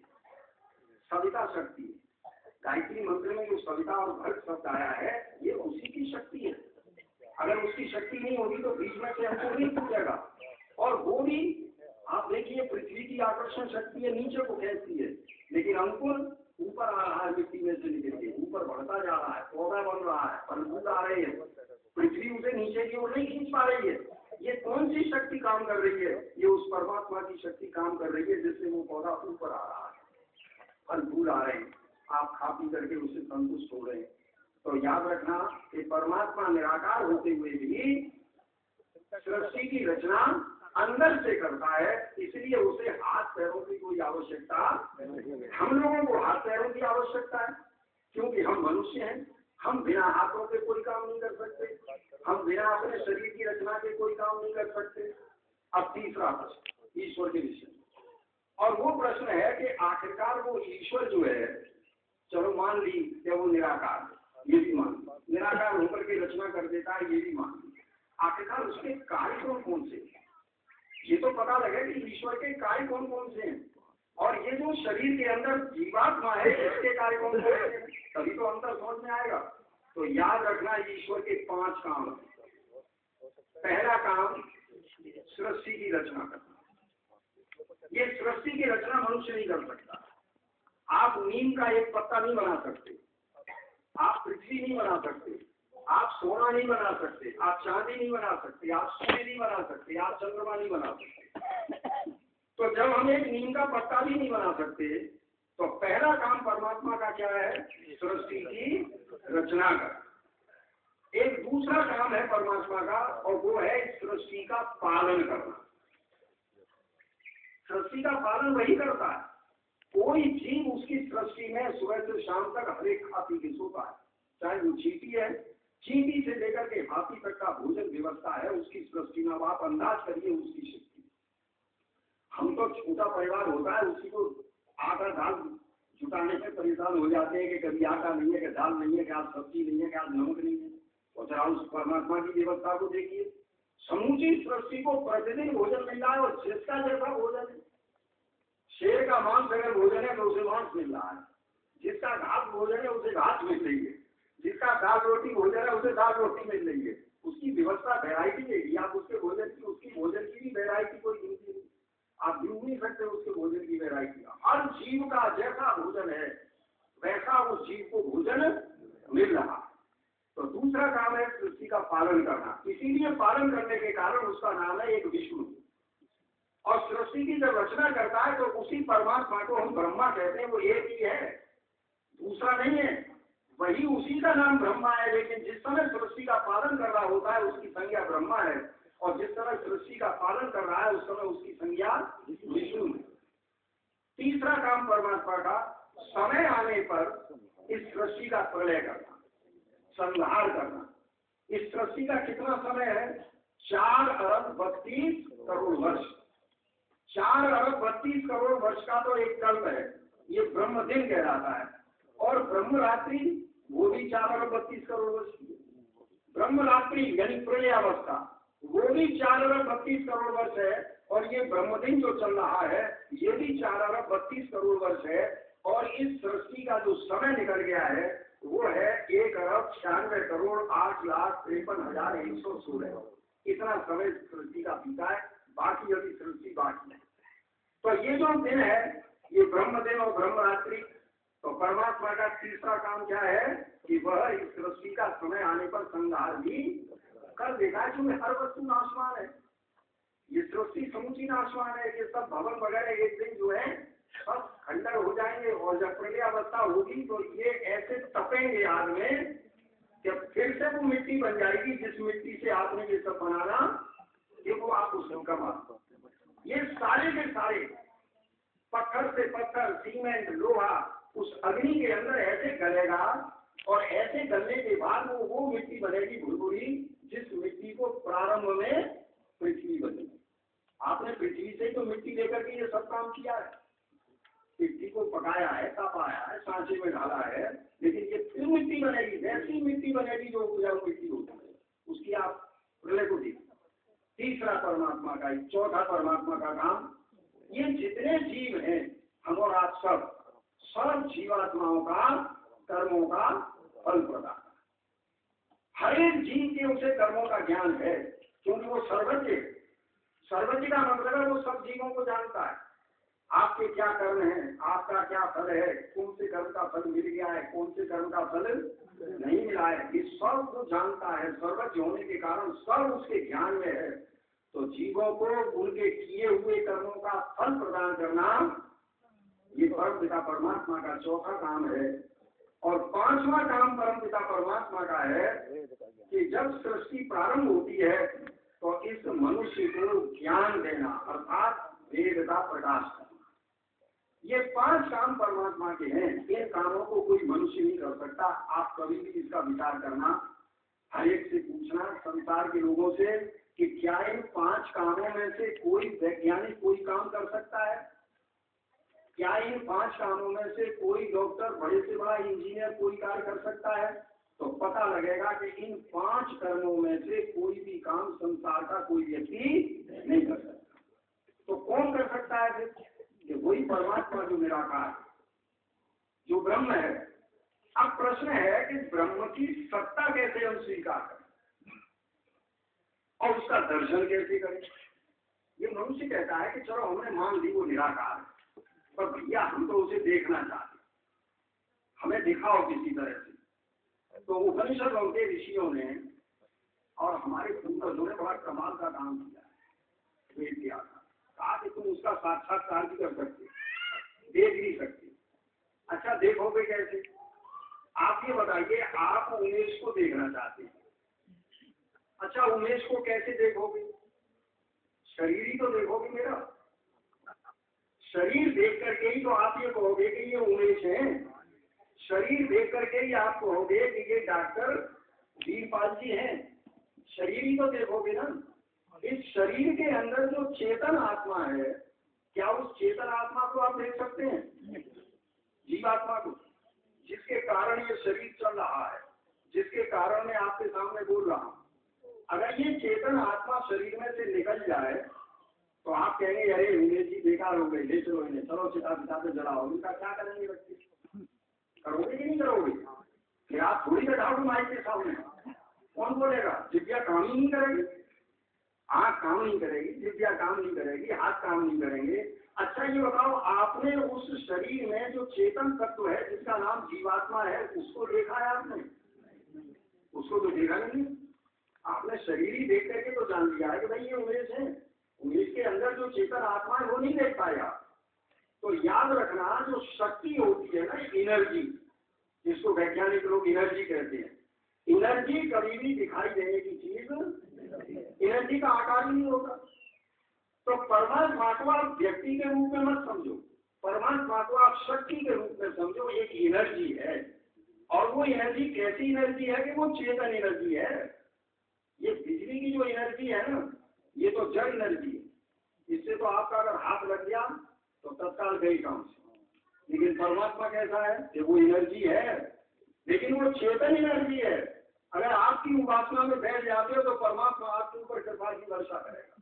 सविता शक्ति। गायत्री मंत्र में जो सविता और भर्ग शब्द आया है ये उसी की शक्ति है। अगर उसकी शक्ति नहीं होगी तो बीच में से अंकुर नहीं फूटेगा। और वो भी आप देखिए पृथ्वी की आकर्षण शक्ति है, नीचे को खींचती है, लेकिन अंकुर ऊपर आ रहा है, मिट्टी में से निकल के ऊपर बढ़ता जा रहा है, पौधा बन रहा है, फल फूल आ रहे हैं। पृथ्वी उसे नीचे की ओर नहीं खींच पा रही है, ये कौन सी शक्ति काम कर रही है? ये उस परमात्मा की शक्ति काम कर रही है जिससे वो पौधा ऊपर आ रहा है, फल फूल आ रहे हैं, आप खा पी करके उससे संतुष्ट हो रहे हैं। तो याद रखना कि परमात्मा निराकार होते हुए भी सृष्टि की रचना अंदर से करता है, इसलिए उसे हाथ पैरों की कोई आवश्यकता, हम लोगों को हाथ पैरों की आवश्यकता है क्योंकि हम मनुष्य हैं। हम बिना हाथों के कोई काम नहीं कर सकते, हम बिना अपने शरीर की रचना के कोई काम नहीं कर सकते। अब तीसरा प्रश्न ईश्वर के विषय, और वो प्रश्न है कि आखिरकार वो ईश्वर जो है, चलो मान ली कि वो निराकार है, ये भी मान ली, निराकार होकर के रचना कर देता है, ये भी मान ली, आखिरकार उसके कार्य कौन कौन से, ये तो पता लगे कि ईश्वर के कार्य कौन कौन से हैं। और ये जो शरीर के अंदर जीवात्मा है, इसके कार्य कौन कौन से हैं, तभी तो अंतर समझ में आएगा। तो याद रखना ईश्वर के पांच काम हैं। पहला काम सृष्टि की रचना करना। ये सृष्टि की रचना मनुष्य नहीं कर सकता। आप नीम का एक पत्ता नहीं बना सकते, आप पृथ्वी नहीं बना सकते, आप सोना नहीं बना सकते, आप चांदी नहीं बना सकते, आप सूर्य नहीं बना सकते, आप चंद्रमा नहीं बना सकते। तो जब हम एक नीम का पत्ता भी नहीं बना सकते, तो पहला काम परमात्मा का क्या है? सृष्टि की रचना करना। एक दूसरा काम है परमात्मा का, और वो है सृष्टि का पालन करना। सृष्टि का पालन वही करता है। कोई जीव उसकी सृष्टि में सुबह से शाम तक हर एक खा पी के सोता है, चाहे वो चींटी है, चींटी से लेकर के हाथी तक का भोजन व्यवस्था है उसकी सृष्टि में। आप अंदाज करिए उसकी शक्ति। हम तो छोटा परिवार होता है, उसी को आटा दाल जुटाने से परेशान हो जाते हैं कि कभी आटा नहीं है, कि दाल नहीं है, कि आज सब्जी नहीं है, कि आज नमक नहीं है। और जरा उस परमात्मा की व्यवस्था को देखिए, समूची सृष्टि को प्रतिदिन भोजन मिल रहा है, और जिसका जैसा भोजन है, शेर का मांस अगर भोजन है तो उसे मांस मिल रहा है, जिसका घास भोजन है उसे घास मिल रही है, जिसका दाल रोटी भोजन है उसे दाल रोटी मिल रही है। उसकी व्यवस्था वैरायटी देगी, आप उसके भोजन की, उसकी भोजन की भी वैरायटी कोई गिनती नहीं, आप गिन नहीं सकते उसके भोजन की वैरायटी। हर जीव का जैसा भोजन है वैसा उस जीव को भोजन मिल रहा। तो दूसरा काम है सृष्टि का पालन करना, इसीलिए पालन करने के कारण उसका नाम है एक विष्णु। और सृष्टि की जब रचना करता है तो उसी परमात्मा को हम ब्रह्मा कहते हैं, वो एक ही है, दूसरा नहीं है, वही उसी का नाम ब्रह्मा है। लेकिन जिस समय सृष्टि का पालन कर रहा होता है उसकी संज्ञा ब्रह्मा है, और जिस समय सृष्टि का पालन कर रहा है उस समय उसकी संज्ञा विष्णु है। तीसरा काम परमात्मा का समय आने पर इस सृष्टि का प्रलय करना, संहार करना। इस सृष्टि का कितना समय है? चार अरब बत्तीस करोड़ वर्ष। चार अरब बत्तीस करोड़ वर्ष का तो एक कल्प है, ये ब्रह्म दिन कहलाता है। और ब्रह्म रात्रि वो भी चार अरब बत्तीस करोड़ वर्ष की। ब्रह्म रात्रि यानी प्रलय अवस्था वो भी चार अरब बत्तीस करोड़ वर्ष है। और ये ब्रह्म दिन जो चल रहा है ये भी चार अरब बत्तीस करोड़ वर्ष है। और इस सृष्टि का जो समय निकल गया है वो है एक अरब छियानवे करोड़ आठ लाख तिरपन हजार एक सौ सोलह। इतना समय सृष्टि का बीता है, बाकी अभी सृष्टि बाकी है। तो ये जो दिन है ये ब्रह्म दिन और ब्रह्म रात्रि। तो परमात्मा का तीसरा काम क्या है कि वह इस सृष्टि का समय आने पर संहार भी कर देगा, क्योंकि हर वस्तु नाशवान है, ये सृष्टि समूची नाशवान है। ये सब भवन वगैरह एक दिन जो है सब खंडर हो जाएंगे, और जब प्रलय अवस्था होगी तो ये ऐसे तपेंगे आग में कि फिर से वो मिट्टी बन जाएगी जिस मिट्टी से आपने ये सब बनाना, ये वो आप उसको कमा। ये सारे के सारे पत्थर से पत्थर, सीमेंट, लोहा उस अग्नि के अंदर ऐसे गलेगा, और ऐसे गलने के बाद वो वो मिट्टी बनेगी भुरभुरी, जिस मिट्टी को प्रारंभ में पृथ्वी बनी। आपने पृथ्वी से तो मिट्टी लेकर के ये सब काम किया है, मिट्टी को पकाया है, तपाया है, सांचे में डाला है, लेकिन ये फिर मिट्टी बनेगी, वैसी मिट्टी बनेगी जो उपजाऊ मिट्टी होती है, उसकी आप प्रलय को देखिए। तीसरा परमात्मा का, चौथा परमात्मा का काम, ये जितने जीव हैं हम और आप सब सब जीवात्माओं का कर्मों का फल प्रदान। हर एक जीव के उसे कर्मों का ज्ञान है, क्योंकि वो सर्वज्ञ। सर्वज्ञ का मतलब है वो सब जीवों को जानता है, आपके क्या कर्म हैं, आपका क्या फल है, कौन से कर्म का फल मिल गया है, कौन से कर्म का फल नहीं मिला है, ये सब वो जानता है। सर्वज्ञ होने के कारण सब उसके ज्ञान में है। तो जीवों को उनके किए हुए कर्मों का फल प्रदान करना ये परम पिता परमात्मा का चौथा काम है। और पांचवा काम परम पिता परमात्मा का है कि जब सृष्टि प्रारंभ होती है तो इस मनुष्य को ज्ञान देना अर्थात वेद का प्रकाश करना। ये पांच काम परमात्मा के हैं। इन कामों को कोई मनुष्य नहीं कर सकता। आप कभी भी इसका विचार करना, हर एक से पूछना संसार के लोगों से कि क्या इन पांच कामों में से कोई वैज्ञानिक कोई काम कर सकता है? क्या इन पांच कामों में से कोई डॉक्टर, बड़े से बड़ा इंजीनियर कोई कार्य कर सकता है? तो पता लगेगा कि इन पांच कर्मों में से कोई भी काम संसार का कोई व्यक्ति नहीं कर सकता। तो कौन कर सकता है फिर? कि वही परमात्मा जो निराकार है, जो ब्रह्म है। अब प्रश्न है कि ब्रह्म की सत्ता कैसे हम स्वीकार करें और उसका दर्शन कैसे करें? ये मनुष्य कहता है कि चलो हमने मान ली वो निराकार है, पर भैया हम तो उसे देखना चाहते, हमें दिखाओ किसी तरह से। तो उपनिषदों के ऋषियों ने और हमारे पूर्वजों ने बड़ा कमाल का काम किया, वेद किया था। कहा कि तुम उसका साक्षात्कार भी कर सकते, देख भी सकते। अच्छा देखोगे कैसे? आप ये बताइए, आप उमेश को देखना चाहते हैं, अच्छा उमेश को कैसे देखोगे? शरीर ही तो देखोगे मेरा। शरीर देख करके ही तो आप ये कहोगे कि ये उमेश है। शरीर देख करके ही आप कहोगे कि ये डॉक्टर वीरपाल जी हैं। शरीर ही तो देखोगे ना। इस शरीर के अंदर जो चेतन आत्मा है, क्या उस चेतन आत्मा को आप देख सकते हैं? जीवात्मा को, जिसके कारण ये शरीर चल रहा है, जिसके कारण मैं आपके सामने बोल रहा हूँ। अगर ये चेतन आत्मा शरीर में से निकल जाए तो आप कहेंगे अरे उमेश जी बेकार हो गए, ले चलो इन्हें, चलो चिता पिता पे जलाओ। उनका क्या करेंगे बच्चे? करोगे कि नहीं करोगे? फिर आप थोड़ी बैठाओगे माइक के सामने, कौन बोलेगा? दिव्या काम ही नहीं करेगी, आँख काम नहीं करेगी, दिव्या काम नहीं करेगी, हाथ काम नहीं करेंगे। अच्छा ये बताओ, आपने उस शरीर में जो चेतन तत्व है जिसका नाम जीवात्मा है, उसको देखा है आपने? उसको तो देखा नहीं। आपने शरीर ही देख करके तो जान लिया है कि भाई ये उमेश है। उमेश के अंदर जो चेतन आत्मा है वो नहीं देख पाया। तो याद रखना, जो शक्ति होती है ना, एनर्जी, जिसको वैज्ञानिक लोग एनर्जी कहते हैं, एनर्जी कभी भी दिखाई देने की चीज, एनर्जी का आकार ही नहीं होता। तो परमात्मा को आप व्यक्ति के रूप में मत समझो, परमात्मा को आप शक्ति के रूप में समझो। एक एनर्जी है, और वो एनर्जी कैसी एनर्जी है कि वो चेतन एनर्जी है। ये बिजली की जो एनर्जी है ना, ये तो जड़ एनर्जी है। इससे तो आपका अगर हाथ लग गया तो तत्काल गई काम से। लेकिन परमात्मा कैसा है कि वो एनर्जी है, लेकिन वो चेतन एनर्जी है। अगर आपकी उपासना में बैठ जाते हो तो परमात्मा आपके ऊपर कृपा की वर्षा करेगा।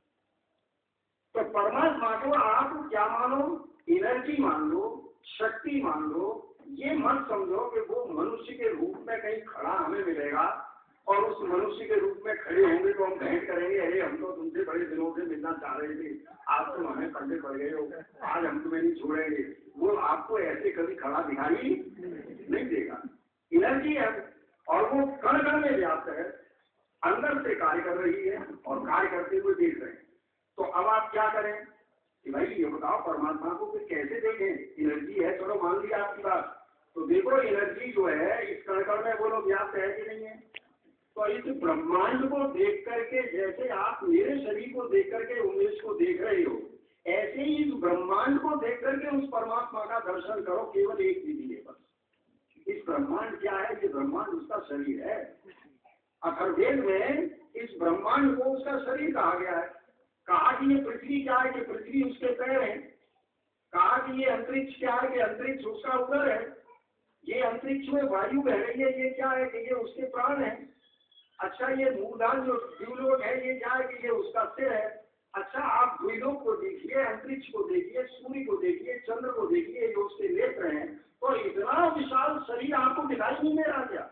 तो परमात्मा को आप क्या मानो? एनर्जी मान लो, शक्ति मान लो। ये मत समझो कि वो मनुष्य के रूप में कहीं खड़ा हमें मिलेगा और उस मनुष्य के रूप में खड़े होंगे तो हम भेंट करेंगे, अरे हम तो तुमसे बड़े दिनों से मिलना चाह रहे थे, आप तो हमें पढ़ने पड़ गए हो, आज हम तुम्हें नहीं छोड़ेंगे। वो आपको ऐसे कभी खड़ा दिखाई नहीं देगा। एनर्जी है और वो कण कण में व्याप्त है, अंदर से कार्य कर रही है और कार्य करते हुए देख रहे हैं। तो अब आप क्या करें कि भाई ये बताओ परमात्मा को फिर कैसे देखें? एनर्जी है, चलो मान लिया आपकी बात। तो देखो एनर्जी जो है इस कण कण में वो लोग व्याप्त है कि नहीं है? तो इस ब्रह्मांड को देख करके, जैसे आप मेरे शरीर को देख करके उमेश को देख रहे हो, ऐसे ही इस ब्रह्मांड को देख करके उस परमात्मा का दर्शन करो। केवल एक विधि है बस। इस ब्रह्मांड क्या है? ये ब्रह्मांड उसका शरीर है। अथर्ववेद में इस ब्रह्मांड को उसका शरीर कहा गया है। कहा कि ये पृथ्वी क्या है? कि पृथ्वी उसके पैर है। कहा कि ये अंतरिक्ष क्या है? कि अंतरिक्ष उसका उदर है। ये अंतरिक्ष में वायु बह रही है, ये क्या है? कि ये उसके प्राण है। अच्छा ये मूलधान जो द्यूलोक है, ये क्या है? कि ये उसका सिर है। अच्छा आप द्यूलोक को देखिए, अंतरिक्ष को देखिए, सूर्य को देखिए, चंद्र को देखिए, ये उसके नेत्र हैं। तो इतना विशाल शरीर आपको दिखाई नहीं दे रहा क्या?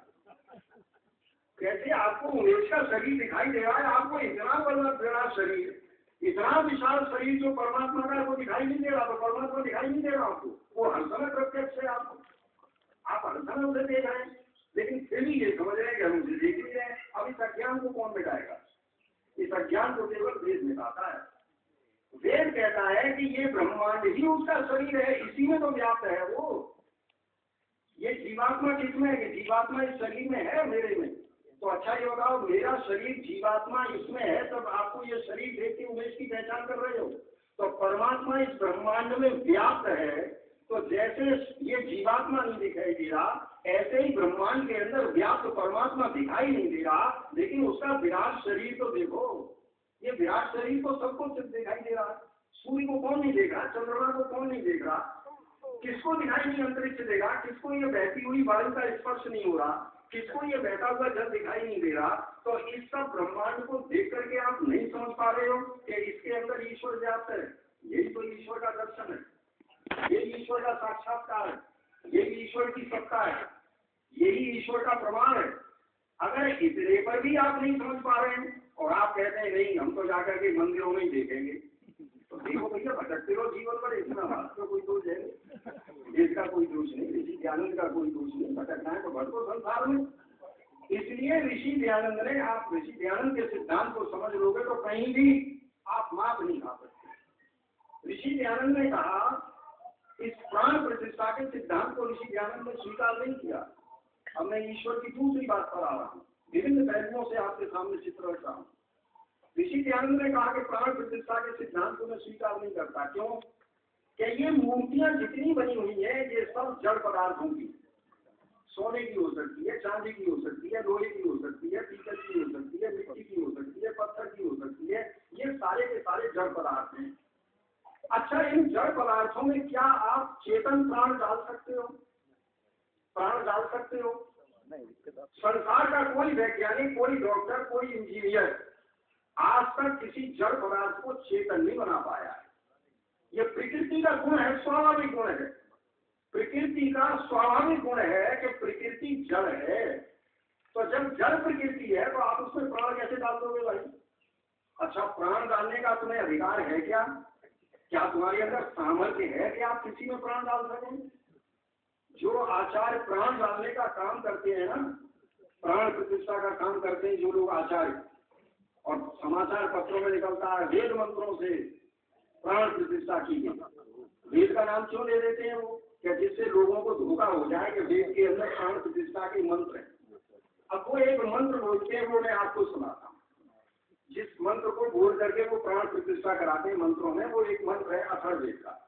कैसे आपको उमेश का शरीर दिखाई दे रहा है? आपको इतना बड़ा शरीर, इतना विशाल शरीर जो परमात्मा का है वो दिखाई नहीं दे रहा। तो परमात्मा दिखाई नहीं दे रहा आपको, वो हर समय प्रत्यक्ष है आपको, आप हर समय उसे देख रहे हैं। लेकिन फिर भी ये समझ रहे हैं कि हम उसे देख ही रहे हैं। अब इस अज्ञान को कौन मिटाएगा? इस अज्ञान को केवल वेद मिटाता है। वेद कहता है कि ये ब्रह्मांड ही उसका शरीर है, इसी में तो व्याप्त है वो। ये जीवात्मा किसमें है? जीवात्मा इस शरीर में है, मेरे में। तो अच्छा ये बताओ, मेरा शरीर जीवात्मा इसमें है, तब आपको ये शरीर देख के उमेश की पहचान कर रहे हो। तो परमात्मा इस ब्रह्मांड में व्याप्त है, तो जैसे ये जीवात्मा नहीं दिखाई दे रहा, ऐसे ही ब्रह्मांड के अंदर व्याप्त परमात्मा दिखाई नहीं दे रहा, लेकिन उसका विराट शरीर तो देखो। ये विराट शरीर को सबको दिखाई दे रहा। सूर्य को कौन नहीं देख रहा? चंद्रमा को कौन नहीं देख रहा? किसको दिखाई नहीं अंतरिक्ष देगा? किसको ये बहती हुई वायु का स्पर्श नहीं हो रहा? किसको ये बहता हुआ जल दिखाई नहीं दे रहा? तो इस सब ब्रह्मांड को देख करके आप नहीं समझ पा रहे हो कि इसके अंदर ईश्वर व्याप्त है। यही तो ईश्वर का दर्शन है, यही ईश्वर का साक्षात्कार है, यही ईश्वर की सत्ता है, यही ईश्वर का प्रमाण है। अगर इतने पर भी आप नहीं समझ पा रहे हैं और आप कहते हैं नहीं हम तो जाकर के मंदिरों में ही देखेंगे, तो देखो भैया भटकते रहो जीवन पर, इतना बात का कोई दोष है, इसका कोई दोष नहीं, ऋषि दयानंद का कोई दोष नहीं। भटकना है तो भटको संसार में। इसलिए ऋषि दयानंद ने, आप ऋषि दयानंद के सिद्धांत को समझ लोगे तो कहीं भी आप माप नहीं खा सकते। ऋषि दयानंद ने कहा, इस प्राण प्रतिष्ठा के सिद्धांत को ऋषि दयानंद ने स्वीकार नहीं किया। अब मैं ईश्वर की दूसरी बात पर आ रहा हूँ, विभिन्न पहलुओं से आपके सामने चित्र रख रहा हूँ। ऋषि दयानंद ने कहा कि प्राण प्रतिष्ठा के सिद्धांत को मैं स्वीकार नहीं करता। क्यों? कि ये मूर्तियां जितनी बनी हुई है ये सब जड़ पदार्थों की, सोने की हो सकती है, चांदी की हो सकती है, लोहे की हो सकती है, पीतल की हो सकती है, मिट्टी की हो सकती है, पत्थर की हो सकती है, ये सारे के सारे जड़ पदार्थ हैं। अच्छा, इन जड़ पदार्थों में क्या आप चेतन प्राण डाल सकते हो? प्राण डाल सकते हो? संसार का कोई वैज्ञानिक, कोई डॉक्टर, कोई इंजीनियर आज तक किसी जड़ पदार्थ को चेतन नहीं बना पाया है। ये प्रकृति का गुण है, स्वाभाविक गुण है। प्रकृति का स्वाभाविक गुण है कि प्रकृति जड़ है। तो जब जड़ प्रकृति है तो आप उसमें प्राण कैसे डाल दोगे भाई? अच्छा, प्राण डालने का तुम्हें अधिकार है क्या? क्या तुम्हारे अंदर सामर्थ्य है कि आप किसी में प्राण डाल सकें? जो आचार्य प्राण डालने का काम करते हैं ना, प्राण प्रतिष्ठा का काम करते हैं जो लोग आचार्य, और समाचार पत्रों में निकलता है वेद मंत्रों से प्राण प्रतिष्ठा की गई। वेद का नाम क्यों ले देते हैं वो? क्या जिससे लोगों को धोखा हो जाए कि वेद के अंदर प्राण प्रतिष्ठा के मंत्र है। अब वो एक मंत्र बोलते हैं, वो मैं आपको सुनाता हूँ। जिस मंत्र को बोल करके वो प्राण प्रतिष्ठा कराते हैं मंत्रों में, वो एक मंत्र है अथर्ववेद का।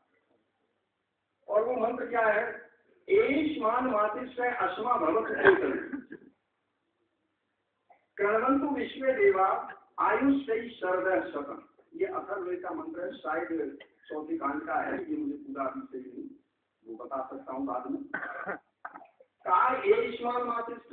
और वो मंत्र क्या है? एष्मान मातिश्च अश्मा भवतु कर्णवन्तु विश्वे देवा आयुष्य शरद शतम। ये अथर्ववेद का मंत्र है, शायद चौथी कांड का है, ये मुझे पूरा अभी से नहीं वो बता सकता हूँ बाद में। कहा एष्मान मातिश्च,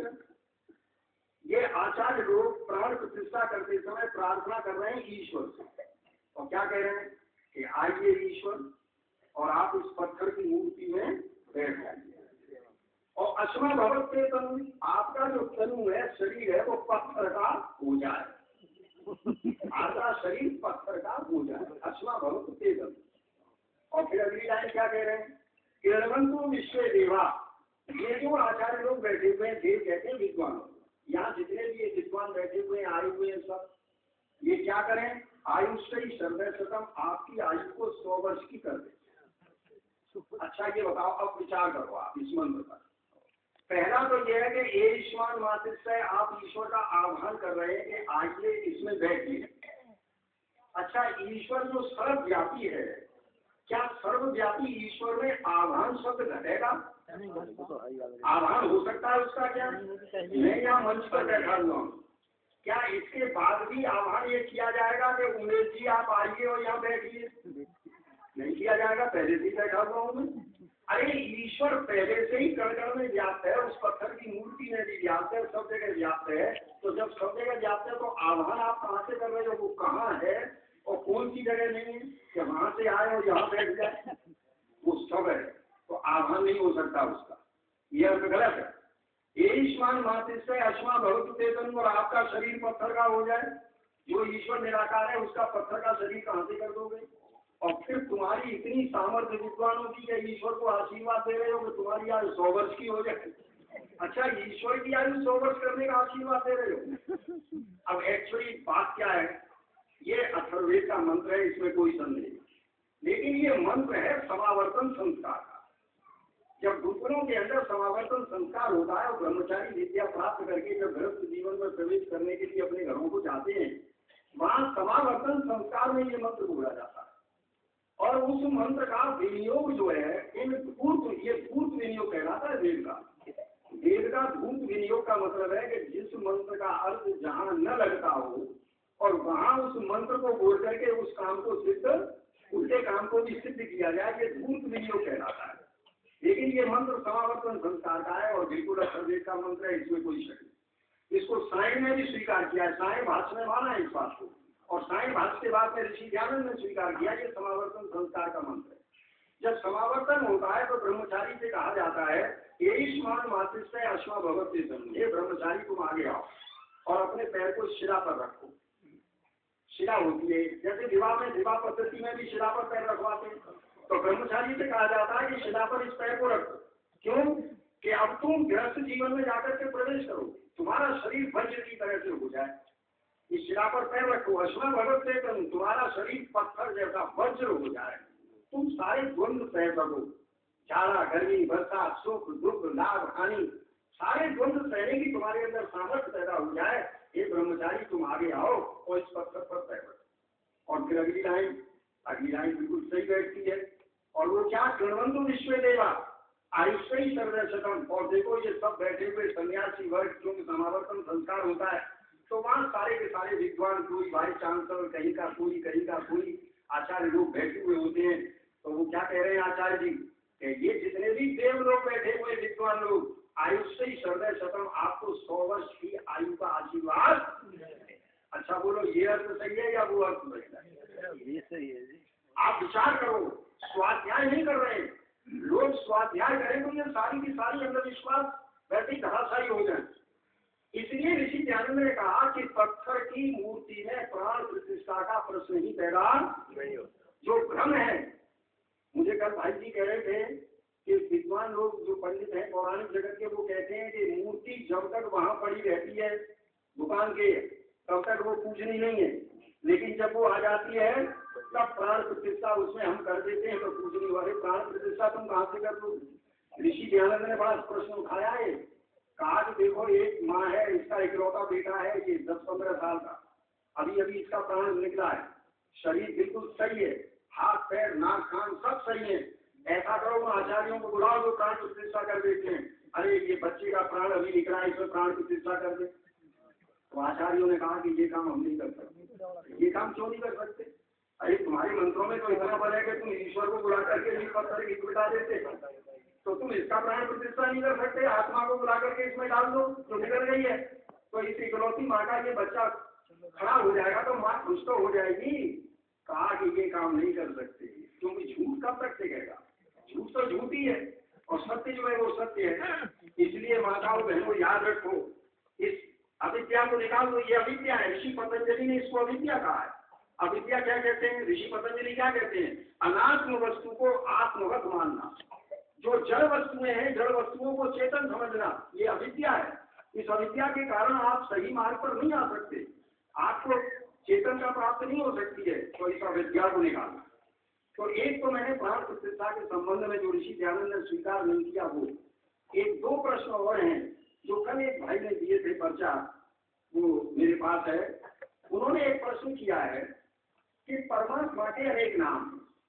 ये आचार्य लोग प्राण प्रतिष्ठा करते समय प्रार्थना कर रहे हैं ईश्वर से, और क्या कह रहे हैं कि आइए ईश्वर और आप उस पत्थर की मूर्ति में बैठ जाइए, और अश्मा भवत के तनु, आपका जो तनु है, शरीर है, वो पत्थर का हो जाए, आपका शरीर पत्थर का हो जाए, अश्मा भवत के तनु। और फिर अगली लाइन क्या कह रहे हैं? किरणवंतु विश्व देवा। ये जो आचार्य लोग बैठे हुए हैं, देव कहते हैं विद्वान, यहाँ जितने भी ये विद्वान बैठे हुए हैं, आए हुए हैं सब, ये क्या करें? आयुष्य शरद शतम, आपकी आयु को सौ वर्ष की कर दे। अच्छा ये बताओ, अब विचार करो आप इस मंत्र पर। पहला तो यह है कि एष्मान मातिश्च, आप ईश्वर का आह्वान कर रहे हैं कि आइए इसमें बैठिए। अच्छा, ईश्वर जो सर्वव्यापी है, क्या सर्वव्यापी ईश्वर में आह्वान शब्द घटेगा? आह्वान हो सकता है उसका क्या? मैं यहाँ मंच पर बैठा हुआ हूँ, क्या इसके बाद भी आह्वान ये किया जाएगा कि उमेश जी आप आइए और यहाँ बैठिए? नहीं किया जाएगा, पहले से ही बैठा हुआ हूँ मैं। अरे ईश्वर पहले से ही कण कण में व्याप्त है, उस पत्थर की मूर्ति में भी व्याप्त है, सब जगह व्याप्त है। तो जब सब जगह व्याप्त है तो आह्वान आप कहाँ से कर रहे हो? वो कहाँ है और कौन सी जगह नहीं है कि वहां से आए और यहाँ बैठ जाए? वो सब है, तो आह्वान नहीं हो सकता उसका। यह अर्थ गलत है। एष्मान मातिश्च अश्मा भवतु ते तनु, और आपका शरीर पत्थर का हो जाए। जो ईश्वर निराकार है उसका पत्थर का शरीर कहाँ से कर दोगे? और फिर तुम्हारी इतनी सामर्थ्य विद्वानों की है, ईश्वर को आशीर्वाद दे रहे हो कि तुम्हारी आयु सौ वर्ष की हो जाए। अच्छा, ईश्वर की आयु सौ वर्ष करने का आशीर्वाद दे रहे हो। अब एक्चुअली बात क्या है ये अथर्ववेद का मंत्र है, इसमें कोई संदेह नहीं। लेकिन ये मंत्र है समावर्तन संस्कार का। जब गुरुकुलों के अंदर समावर्तन संस्कार होता है और ब्रह्मचारी विद्या प्राप्त करके जब गृहस्थ जीवन में प्रवेश करने के लिए अपने घरों को जाते हैं, वहां समावर्तन संस्कार में ये मंत्र बोला जाता है। और उस मंत्र का विनियोग जो है, इन पूर्व ये पूर्व विनियोग कहलाता है वेद का। वेद का धूर्त विनियोग का मतलब है कि जिस मंत्र का अर्थ जहां न लगता हो और वहां उस मंत्र को बोल करके उस काम को सिद्ध, उल्टे काम को भी सिद्ध किया जाए, ये धूर्त विनियोग कहलाता है। लेकिन ये मंत्र समावर्तन संस्कार का है और बिल्कुल अथर्ववेद का मंत्र है, इसमें कोई शक नहीं। इसको साई ने भी स्वीकार किया है, साई भाष्य में माना है इस बात को, और साई भाष्य के बाद में ऋषि दयानंद ने स्वीकार किया ये समावर्तन संस्कार का मंत्र है। जब समावर्तन होता है तो ब्रह्मचारी से कहा जाता है एष्मान मातृष्ट अश्मा भगवती जन्म, ये ब्रह्मचारी तुम आगे आओ और अपने पैर को शिरा पर रखो। शिरा होती है, जैसे विवाह में विवाह पद्धति में भी शिरा पर पैर रखवाते हैं, तो ब्रह्मचारी से कहा जाता है कि शिरा पर इस पैर को रखो। क्यों? कि अब तुम गृहस्थ जीवन में जाकर के प्रवेश करो, तुम्हारा शरीर वज्र की तरह से हो जाए। इस शिरा पर पैर रखो, अश्मा भगवत से तुम्हारा शरीर पत्थर जैसा वज्र हो जाए, तुम सारे द्वंद्व तय करो, झाड़ा गर्मी वर्षा सुख दुख लाभ हानि सारे द्वंद्व सहने की तुम्हारे अंदर सामर्थ्य पैदा हो जाए। ये ब्रह्मचारी तुम आगे आओ और इस पत्थर पर पैर रखो। और फिर अगली लाइन, अगली लाइन बिल्कुल सही बैठती है, और वो क्या, गणवंतु विश्व देवा आयुष ही सर्वशतम। और देखो ये सब बैठे हुए सन्यासी वर्ग, क्योंकि समावर्तन संस्कार होता है तो वहाँ सारे के सारे विद्वान, कोई वाइस चांसलर कहीं का कोई, कहीं का कोई आचार्य लोग बैठे हुए होते हैं। तो वो क्या कह रहे हैं आचार्य जी कि ये जितने भी देव लोग बैठे हुए विद्वान लोग, आयुष ही सर्वशतम, आपको सौ वर्ष की आयु का आशीर्वाद। अच्छा बोलो, ये अर्थ सही है या वो अर्थ सही है? ये सही है जी। आप विचार करो, स्वाध्याय नहीं कर रहे, लोग स्वाध्याय करें तो ये सारी की सारी अंधविश्वास वैसे ही धराशायी हो जाए। इसलिए ऋषि दयानंद ने कहा कि पत्थर की मूर्ति में प्राण प्रतिष्ठा का प्रश्न ही पैदा नहीं होता। जो भ्रम है, मुझे कल भाई जी कह रहे थे कि विद्वान लोग जो पंडित हैं पौराणिक जगत के, वो कहते हैं कि मूर्ति जब तक वहां पड़ी रहती है दुकान के, तब तक वो पूजनी नहीं है, लेकिन जब वो आ जाती है तब प्राण प्रतिष्ठा उसमें हम कर देते हैं तो पूजनी वाले। प्राण प्रतिष्ठा तुम कहाँ से कर दो? ऋषि दयानंद ने बड़ा प्रश्न उठाया है, कहा कि देखो एक माँ है, इसका इकलौता बेटा है, ये दस पंद्रह साल का, अभी अभी इसका प्राण निकला है, शरीर बिल्कुल सही है, हाथ पैर नाक कान सब सही है। ऐसा करो आचार्यों को बुलाओ जो प्राण प्रतिष्ठा कर देते हैं। अरे ये बच्चे का प्राण अभी निकला है, इसमें प्राण प्रतिष्ठा कर दे। तो आचार्यों ने कहा कि ये काम हम नहीं कर सकते। ये काम क्यों नहीं कर सकते? अरे तुम्हारे मंत्रों में तो इतना बल है कि तुम ईश्वर को बुला करके भी पत्थर ईट बिठा देते, तो तुम इसका प्राण प्रतिष्ठा नहीं कर सकते? आत्मा को बुला करके इसमें डाल दो जो निकल गई है, तो इस इकलौती माँ का ये बच्चा खड़ा हो जाएगा तो माँ खुश तो हो जाएगी। कहा कि ये काम नहीं कर सकते, क्योंकि झूठ कब तक टिकेगा? झूठ तो झूठ ही है और सत्य जो है वो सत्य है। इसलिए माताओं बहनों याद रखो, इस अविद्या को निकाल दो। ये अविद्या है, ऋषि पतंजलि ने इसको अविद्या कहा है। अविद्या क्या कहते हैं? ऋषि पतंजलि क्या कहते हैं? अनात्म वस्तु को आत्मवत मानना, जो जड़ वस्तुएं हैं जड़ वस्तुओं को चेतन समझना, ये अविद्या है। इस अविद्या के कारण आप सही मार्ग पर नहीं आ सकते, आपको चेतन का प्राप्त नहीं हो सकती है। तो इस अविद्या को निकालना। तो एक तो मैंने प्राण प्रतिष्ठा के संबंध में जो ऋषि दयानंद ने स्वीकार नहीं किया, वो एक दो प्रश्न और हैं जो कल एक भाई ने दिए थे पर्चा, वो मेरे पास है। उन्होंने एक प्रश्न किया है कि परमात्मा के अनेक नाम,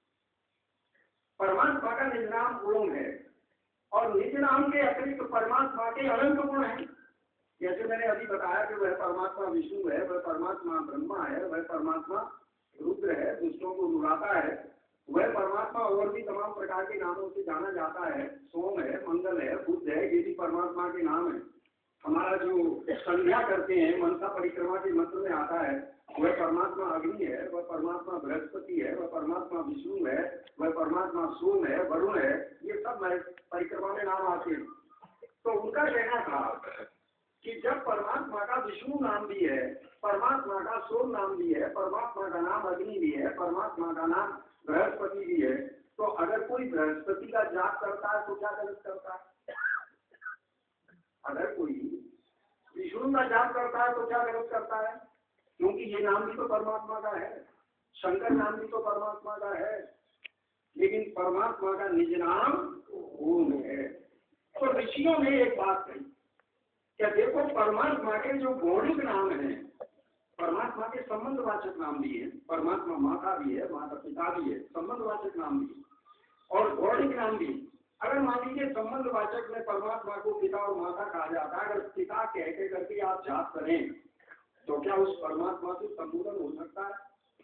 परमात्मा का निज नाम ओम है और निज नाम के अतिरिक्त परमात्मा के अनंत गुण हैं। जैसे मैंने अभी बताया कि वह परमात्मा विष्णु है, वह परमात्मा ब्रह्मा है, वह परमात्मा रुद्र है, दुष्टों को रुलाता है, वह परमात्मा और भी तमाम प्रकार के नामों से जाना जाता है। सोम है, मंगल है, बुद्ध है, ये भी परमात्मा के नाम है। हमारा जो संध्या करते हैं मनसा परिक्रमा के मंत्र में आता है, वह परमात्मा अग्नि है, वह परमात्मा बृहस्पति है, वह परमात्मा विष्णु है, वह परमात्मा सोम है, वरुण है, ये सब परिक्रमा में नाम आते हैं। तो उनका कहना था कि जब परमात्मा का विष्णु नाम भी है, परमात्मा का सोम नाम भी है, परमात्मा का नाम अग्नि भी है, परमात्मा का नाम बृहस्पति भी है, तो अगर कोई बृहस्पति का जाप करता है तो क्या गलत करता है? अगर कोई विष्णु का जाप करता है तो क्या गलत करता है? क्योंकि ये नाम भी तो परमात्मा का है, शंकर नाम भी तो परमात्मा का है, लेकिन परमात्मा का निज नाम ओम है। तो ऋषियों ने एक बात कही, क्या देखो परमात्मा के जो गौणिक नाम है, परमात्मा के संबंधवाचक नाम भी है, परमात्मा माता भी है, माता पिता भी है, संबंधवाचक नाम भी है और गौणिक नाम भी। अगर मान लीजिए संबंधवाचक में परमात्मा को पिता और माता कहा जाता है, अगर पिता कह के करके आप जाप करें तो क्या उस परमात्मा से संबोधन हो सकता है?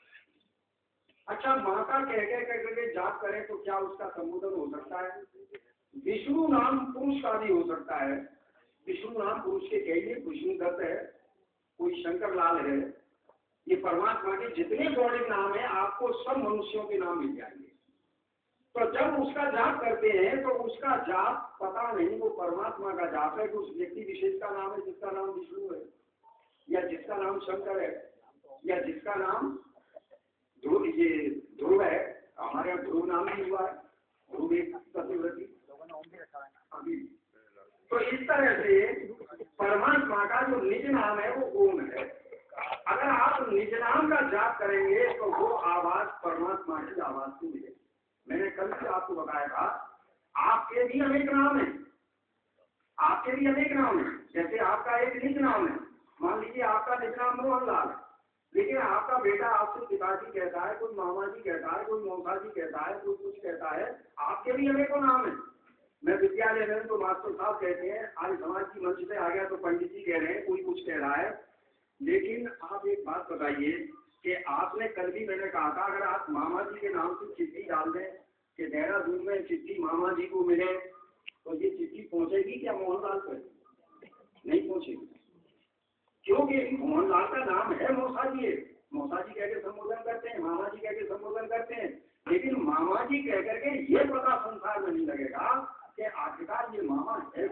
अच्छा, माता कह के करके जाप करें तो क्या उसका संबोधन हो सकता है? विष्णु नाम पुरुष का भी हो सकता है, विष्णु नाम पुरुष के कहिए, विष्णु दत्त है, कोई शंकर लाल है, ये परमात्मा के जितने गौणिक नाम है आपको सब मनुष्यों के नाम मिल जाएंगे। तो जब उसका जाप करते हैं तो उसका जाप पता नहीं वो परमात्मा का जाप है कि उस व्यक्ति विशेष का नाम है जिसका नाम विष्णु है, या जिसका नाम शंकर है, या जिसका नाम ध्रुव, ये ध्रुव है, हमारे यहाँ ध्रुव नाम भी हुआ है, ध्रुव एक सत्यव्रती अभी। तो इस तरह से परमात्मा का जो निज नाम है वो ओम है। अगर आप निज नाम का जाप करेंगे तो वो आवाज परमात्मा की आवाज से मिलेगी। मैंने कल से आपको बताया था, आपके भी अनेक नाम है, आपके भी अनेक नाम है। जैसे आपका एक निज नाम है, मान लीजिए आपका निज नाम मोहनलाल है, लेकिन आपका बेटा आपसे पिताजी कहता है, कोई मामा जी कहता है, कोई मौसा जी कहता है, कोई कुछ कहता है, आपके भी अनेकों नाम है। मैं विद्यालय में तो मास्टर साहब कहते हैं, आज समाज की मंच पे आ गया तो पंडित जी कह रहे हैं, कोई कुछ कह रहा है। लेकिन आप एक बात बताइए कि आपने कल भी मैंने कहा था, अगर आप मामा जी के नाम से चिट्ठी डाल दें कि देहरादून में चिट्ठी मामा जी को मिले, तो ये चिट्ठी पहुंचेगी क्या मोहनलाल पर? नहीं पहुंचेगी, क्योंकि मोहनलाल का नाम है मौसा जी है, मौसा जी कह के संबोधन करते हैं, मामा जी कह के संबोधन करते हैं, लेकिन मामा जी कह करके ये पता संसार में नहीं लगेगा कि आखिरकार ये मामा है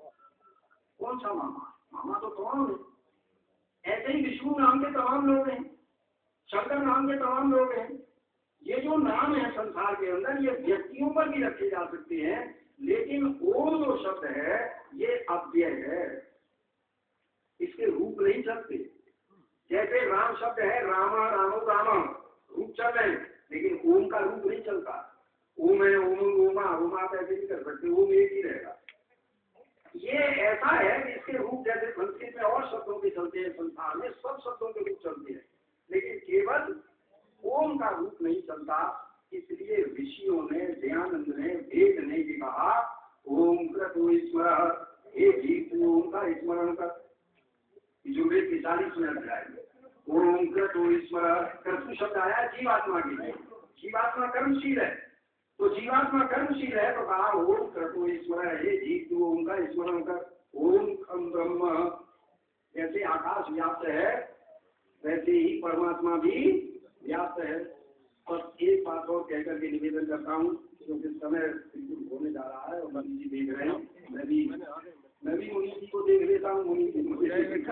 कौन सा मामा। मामा तो तमाम है। ऐसे ही विष्णु नाम के तमाम लोग हैं, शंकर नाम के तमाम लोग हैं। ये जो नाम है संसार के अंदर, ये व्यक्तियों पर भी रखे जा सकते हैं, लेकिन ओम जो शब्द है ये अव्यय है, इसके रूप नहीं चलते। जैसे राम शब्द है, रामा रामो रामा, रूप चल रहे हैं, लेकिन ओम का रूप नहीं चलता। ओम है, ओम ओमा, ओम आप ऐसे नहीं कर सकते, ओम एक ही रहेगा। ये ऐसा है कि इसके रूप जैसे संस्कृत में और शब्दों के चलते हैं, संसार में सब शब्दों के रूप चलते हैं, लेकिन केवल ओम का रूप नहीं चलता। इसलिए ऋषियों ने, दयानंद ने, वेद ने भी कहा ओम क्रतु स्मर, हे जीव ओम का स्मरण कर। जो वेद के चालीस में अध्याय में ओम क्रतु स्मर, क्रतु शब्द आया जीवात्मा के लिए, जीवात्मा कर्मशील है, तो जीवात्मा कर्मशील है तो कहा ओम क्रतु स्मर, हे जीव तू ओम का स्मरण कर। ओम खम ब्रह्म, जैसे आकाश व्याप्त है वैसे ही परमात्मा भी व्याप्त है। और एक बात और कहकर के निवेदन करता हूँ, क्योंकि समय बिल्कुल होने जा रहा है और मुनि जी देख रहे हैं, मैं भी मैं भी मुनि जी को देख लेता हूँ, मुनि जी मुझे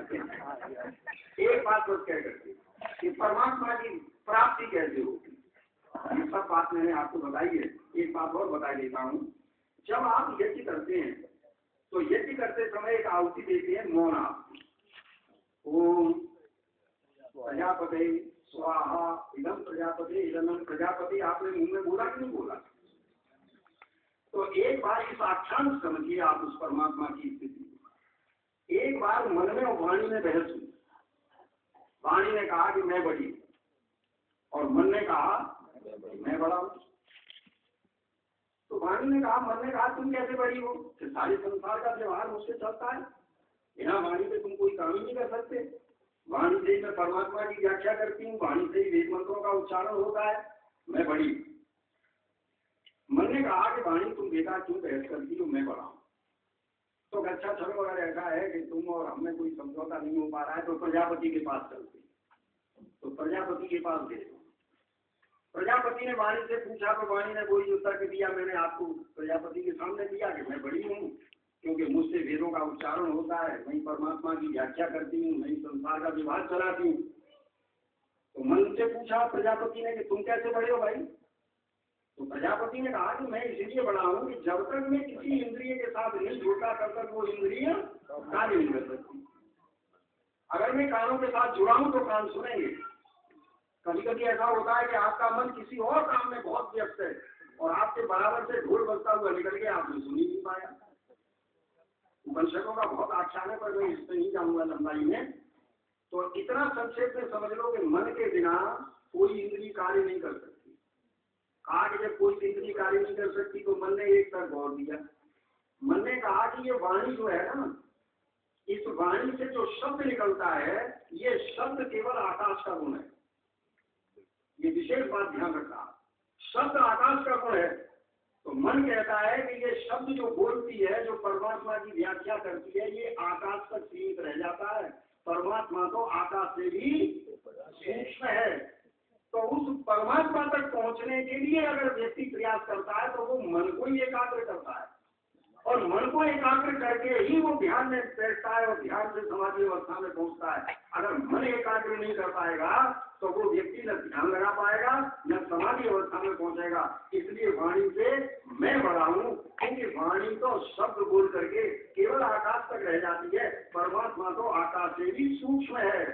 एक बात और कह करके कि परमात्मा की प्राप्ति कैसे होगी, ये सब बात मैंने आपको बताई है। एक बात और बता देता हूँ, जब आप यज्ञ करते हैं तो यज्ञ करते समय एक आहुति देते हैं मौन आहुति। ओम प्रजापति स्वाहा इदम प्रजापति इदम प्रजापति, आपने मुंह में बोला कि नहीं बोला? तो एक बार इस आख्यान समझिए आप उस परमात्मा की स्थिति। एक बार मन में और वाणी में बहस हुई। वाणी ने कहा कि मैं बड़ी, और मन ने कहा मैं बड़ा हूं। तो वाणी ने कहा, मन ने कहा तुम कैसे बड़ी हो? कि सारे संसार का व्यवहार मुझसे चलता है, बिना वाणी पे तुम कोई काम ही नहीं कर सकते। वाणी से ही मैं परमात्मा की व्याख्या करती हूँ, वाणी से ही वेद मंत्रों का उच्चारण होता है, मैं बड़ी। मन ने कहा कि वाणी तुम बेटा क्यों बहस करती हो, मैं बड़ा हूँ। तो अच्छा चलो अगर ऐसा है कि तुम और हमें कोई समझौता नहीं हो पा रहा है तो प्रजापति के पास चलते। तो प्रजापति के पास गए। प्रजापति ने वाणी से पूछा तो वाणी ने वही उत्तर दिया मैंने आपको प्रजापति के सामने दिया कि मैं बड़ी हूँ, क्योंकि मुझसे वेदों का उच्चारण होता है, मैं परमात्मा की व्याख्या करती हूँ, मैं संसार का विभाग चलाती हूँ। तो मन से पूछा प्रजापति ने कि तुम कैसे बड़े हो भाई? तो प्रजापति ने कहा कि मैं इसलिए बड़ा हूँ कि जब तक मैं किसी इंद्रिय के साथ नहीं जुड़ता तब तक वो इंद्रिय कार्य नहीं कर सकती। अगर मैं कानों के साथ जुड़ा हूं तो कान सुनेंगे। कभी कभी ऐसा होता है कि आपका मन किसी और काम में बहुत व्यस्त है और आपके बराबर से ढोल बजता हुआ निकल गया, आपने सुन ही नहीं पाया। उपनिषदों का बहुत आख्यान है, पर मैं इस पर नहीं जाऊंगा लंबाई में। तो इतना संक्षेप में समझ लो कि मन के बिना कोई इंद्रिय कार्य नहीं कर सकती। कहा कि जब कोई इंद्रिय कार्य नहीं कर सकती तो मन ने एक तर्क और दिया। मन ने कहा कि ये वाणी जो है ना, इस वाणी से जो शब्द निकलता है, ये शब्द केवल आकाश का गुण है। ये विशेष बात ध्यान रखना, शब्द आकाश का गुण है। तो मन कहता है कि ये शब्द जो बोलती है, जो परमात्मा की व्याख्या करती है, ये आकाश तक सीमित रह जाता है। परमात्मा तो आकाश से भी सूक्ष्म है। तो उस परमात्मा तक पहुंचने के लिए अगर व्यक्ति प्रयास करता है तो वो मन को ही एकाग्र करता है, और मन को एकाग्र करके ही वो ध्यान में बैठता है और ध्यान से समाधि अवस्था में पहुंचता है। अगर मन एकाग्र नहीं कर पाएगा तो वो व्यक्ति न ध्यान लगा पाएगा, न समाधि अवस्था में पहुंचेगा। इसलिए वाणी से मैं बड़ा हूँ, क्योंकि वाणी तो शब्द बोल करके केवल आकाश तक रह जाती है, परमात्मा तो आकाश से भी सूक्ष्म है।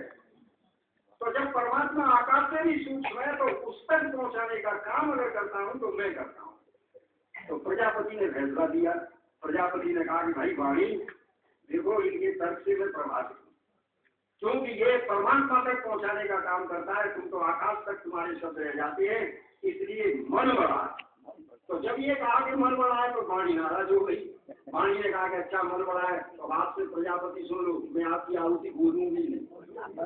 तो जब परमात्मा आकाश से भी सूक्ष्म है तो उस तक पहुंचाने का काम अगर करता हूँ तो मैं करता हूँ। तो प्रजापति ने फैसला दिया। प्रजापति ने कहा कि भाई वाणी देखो, इनके तर्क से मैं प्रभावित हूँ, क्योंकि ये परमात्मा तक पहुंचाने का काम करता है, तुम तो आकाश तक तुम्हारे शब्द रह जाते हैं, इसलिए मन बड़ा। तो जब ये कहा कि मन बड़ा है तो वाणी नाराज हो गई। वाणी ने कहा कि अच्छा मन बड़ा है, तो आपसे प्रजापति सुन लो, मैं आपकी आहुति बोलूंगी नहीं।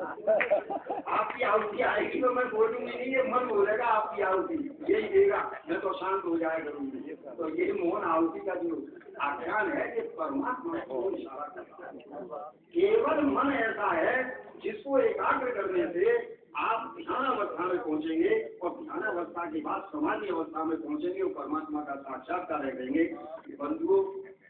आपकी आहुति आएगी तो मैं बोलूंगी नहीं, ये मन बोलेगा आपकी आहुति यही देगा, मैं तो शांत हो जाएगा। तो ये मोहन आहुति का जो आख्यान है कि परमात्मा को इशारा करता है। केवल मन ऐसा है जिसको एकाग्र करने से आप ध्यान अवस्था में पहुंचेंगे, और ध्यान अवस्था के बाद समाधि अवस्था में पहुंचेंगे और परमात्मा का साक्षात्कार करेंगे। बंधुओं,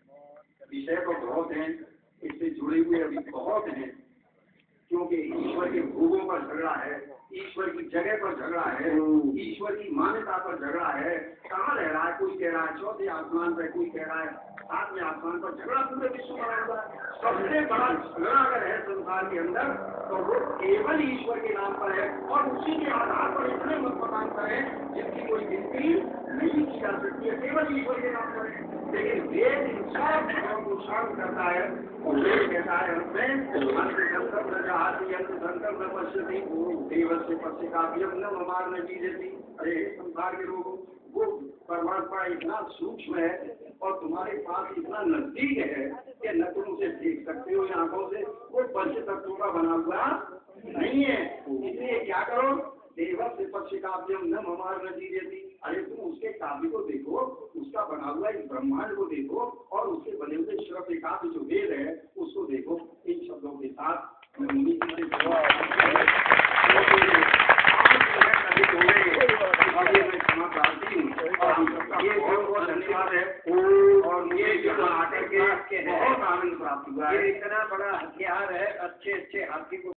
विषय तो बहुत हैं, इससे जुड़े हुए अभी बहुत हैं, क्योंकि ईश्वर के भोगों पर झगड़ा है, ईश्वर की जगह पर झगड़ा है, ईश्वर की मान्यता पर झगड़ा है। कहाँ रह रहा है? कोई कह रहा है चौथे आसमान पर, कोई कह रहा है सातवें आसमान पर। झगड़ा पूरे विश्व में रहा है। सबसे बड़ा झगड़ा अगर है संसार के अंदर तो वो केवल ईश्वर के नाम पर है, और उसी के आधार पर इतने मत मतांतर है जिनकी कोई गिनती नहीं की जा सकती है, केवल ईश्वर के नाम पर है। लेकिन वेद इन सब चीजों को शांत करता है, और वेद कहता है हमें अंत संकल्प न जहाती, अंत संकल्प न पश्यती, देव से पश्य काव्यम न ममार न जीजती। अरे संसार के लोगों, वो परमात्मा इतना सूक्ष्म है और तुम्हारे पास इतना नजदीक है कि न तुम उसे देख सकते हो आंखों से, वो पंच तत्वों का बना हुआ नहीं है। इसलिए क्या करो, देव से पक्ष काव्यम न ममार न जीजती। अरे तुम उसके काव्य को देखो, उसका बना हुआ इस ब्रह्मांड को देखो, और उसके बने हुए श्रव्य काव्य जो वेद है उसको देखो। इन शब्दों के साथ ये बहुत बहुत धन्यवाद है, और ये जो आकर के बहुत आनंद प्राप्त हुआ है। ये इतना बड़ा हथियार है, अच्छे अच्छे हाथी को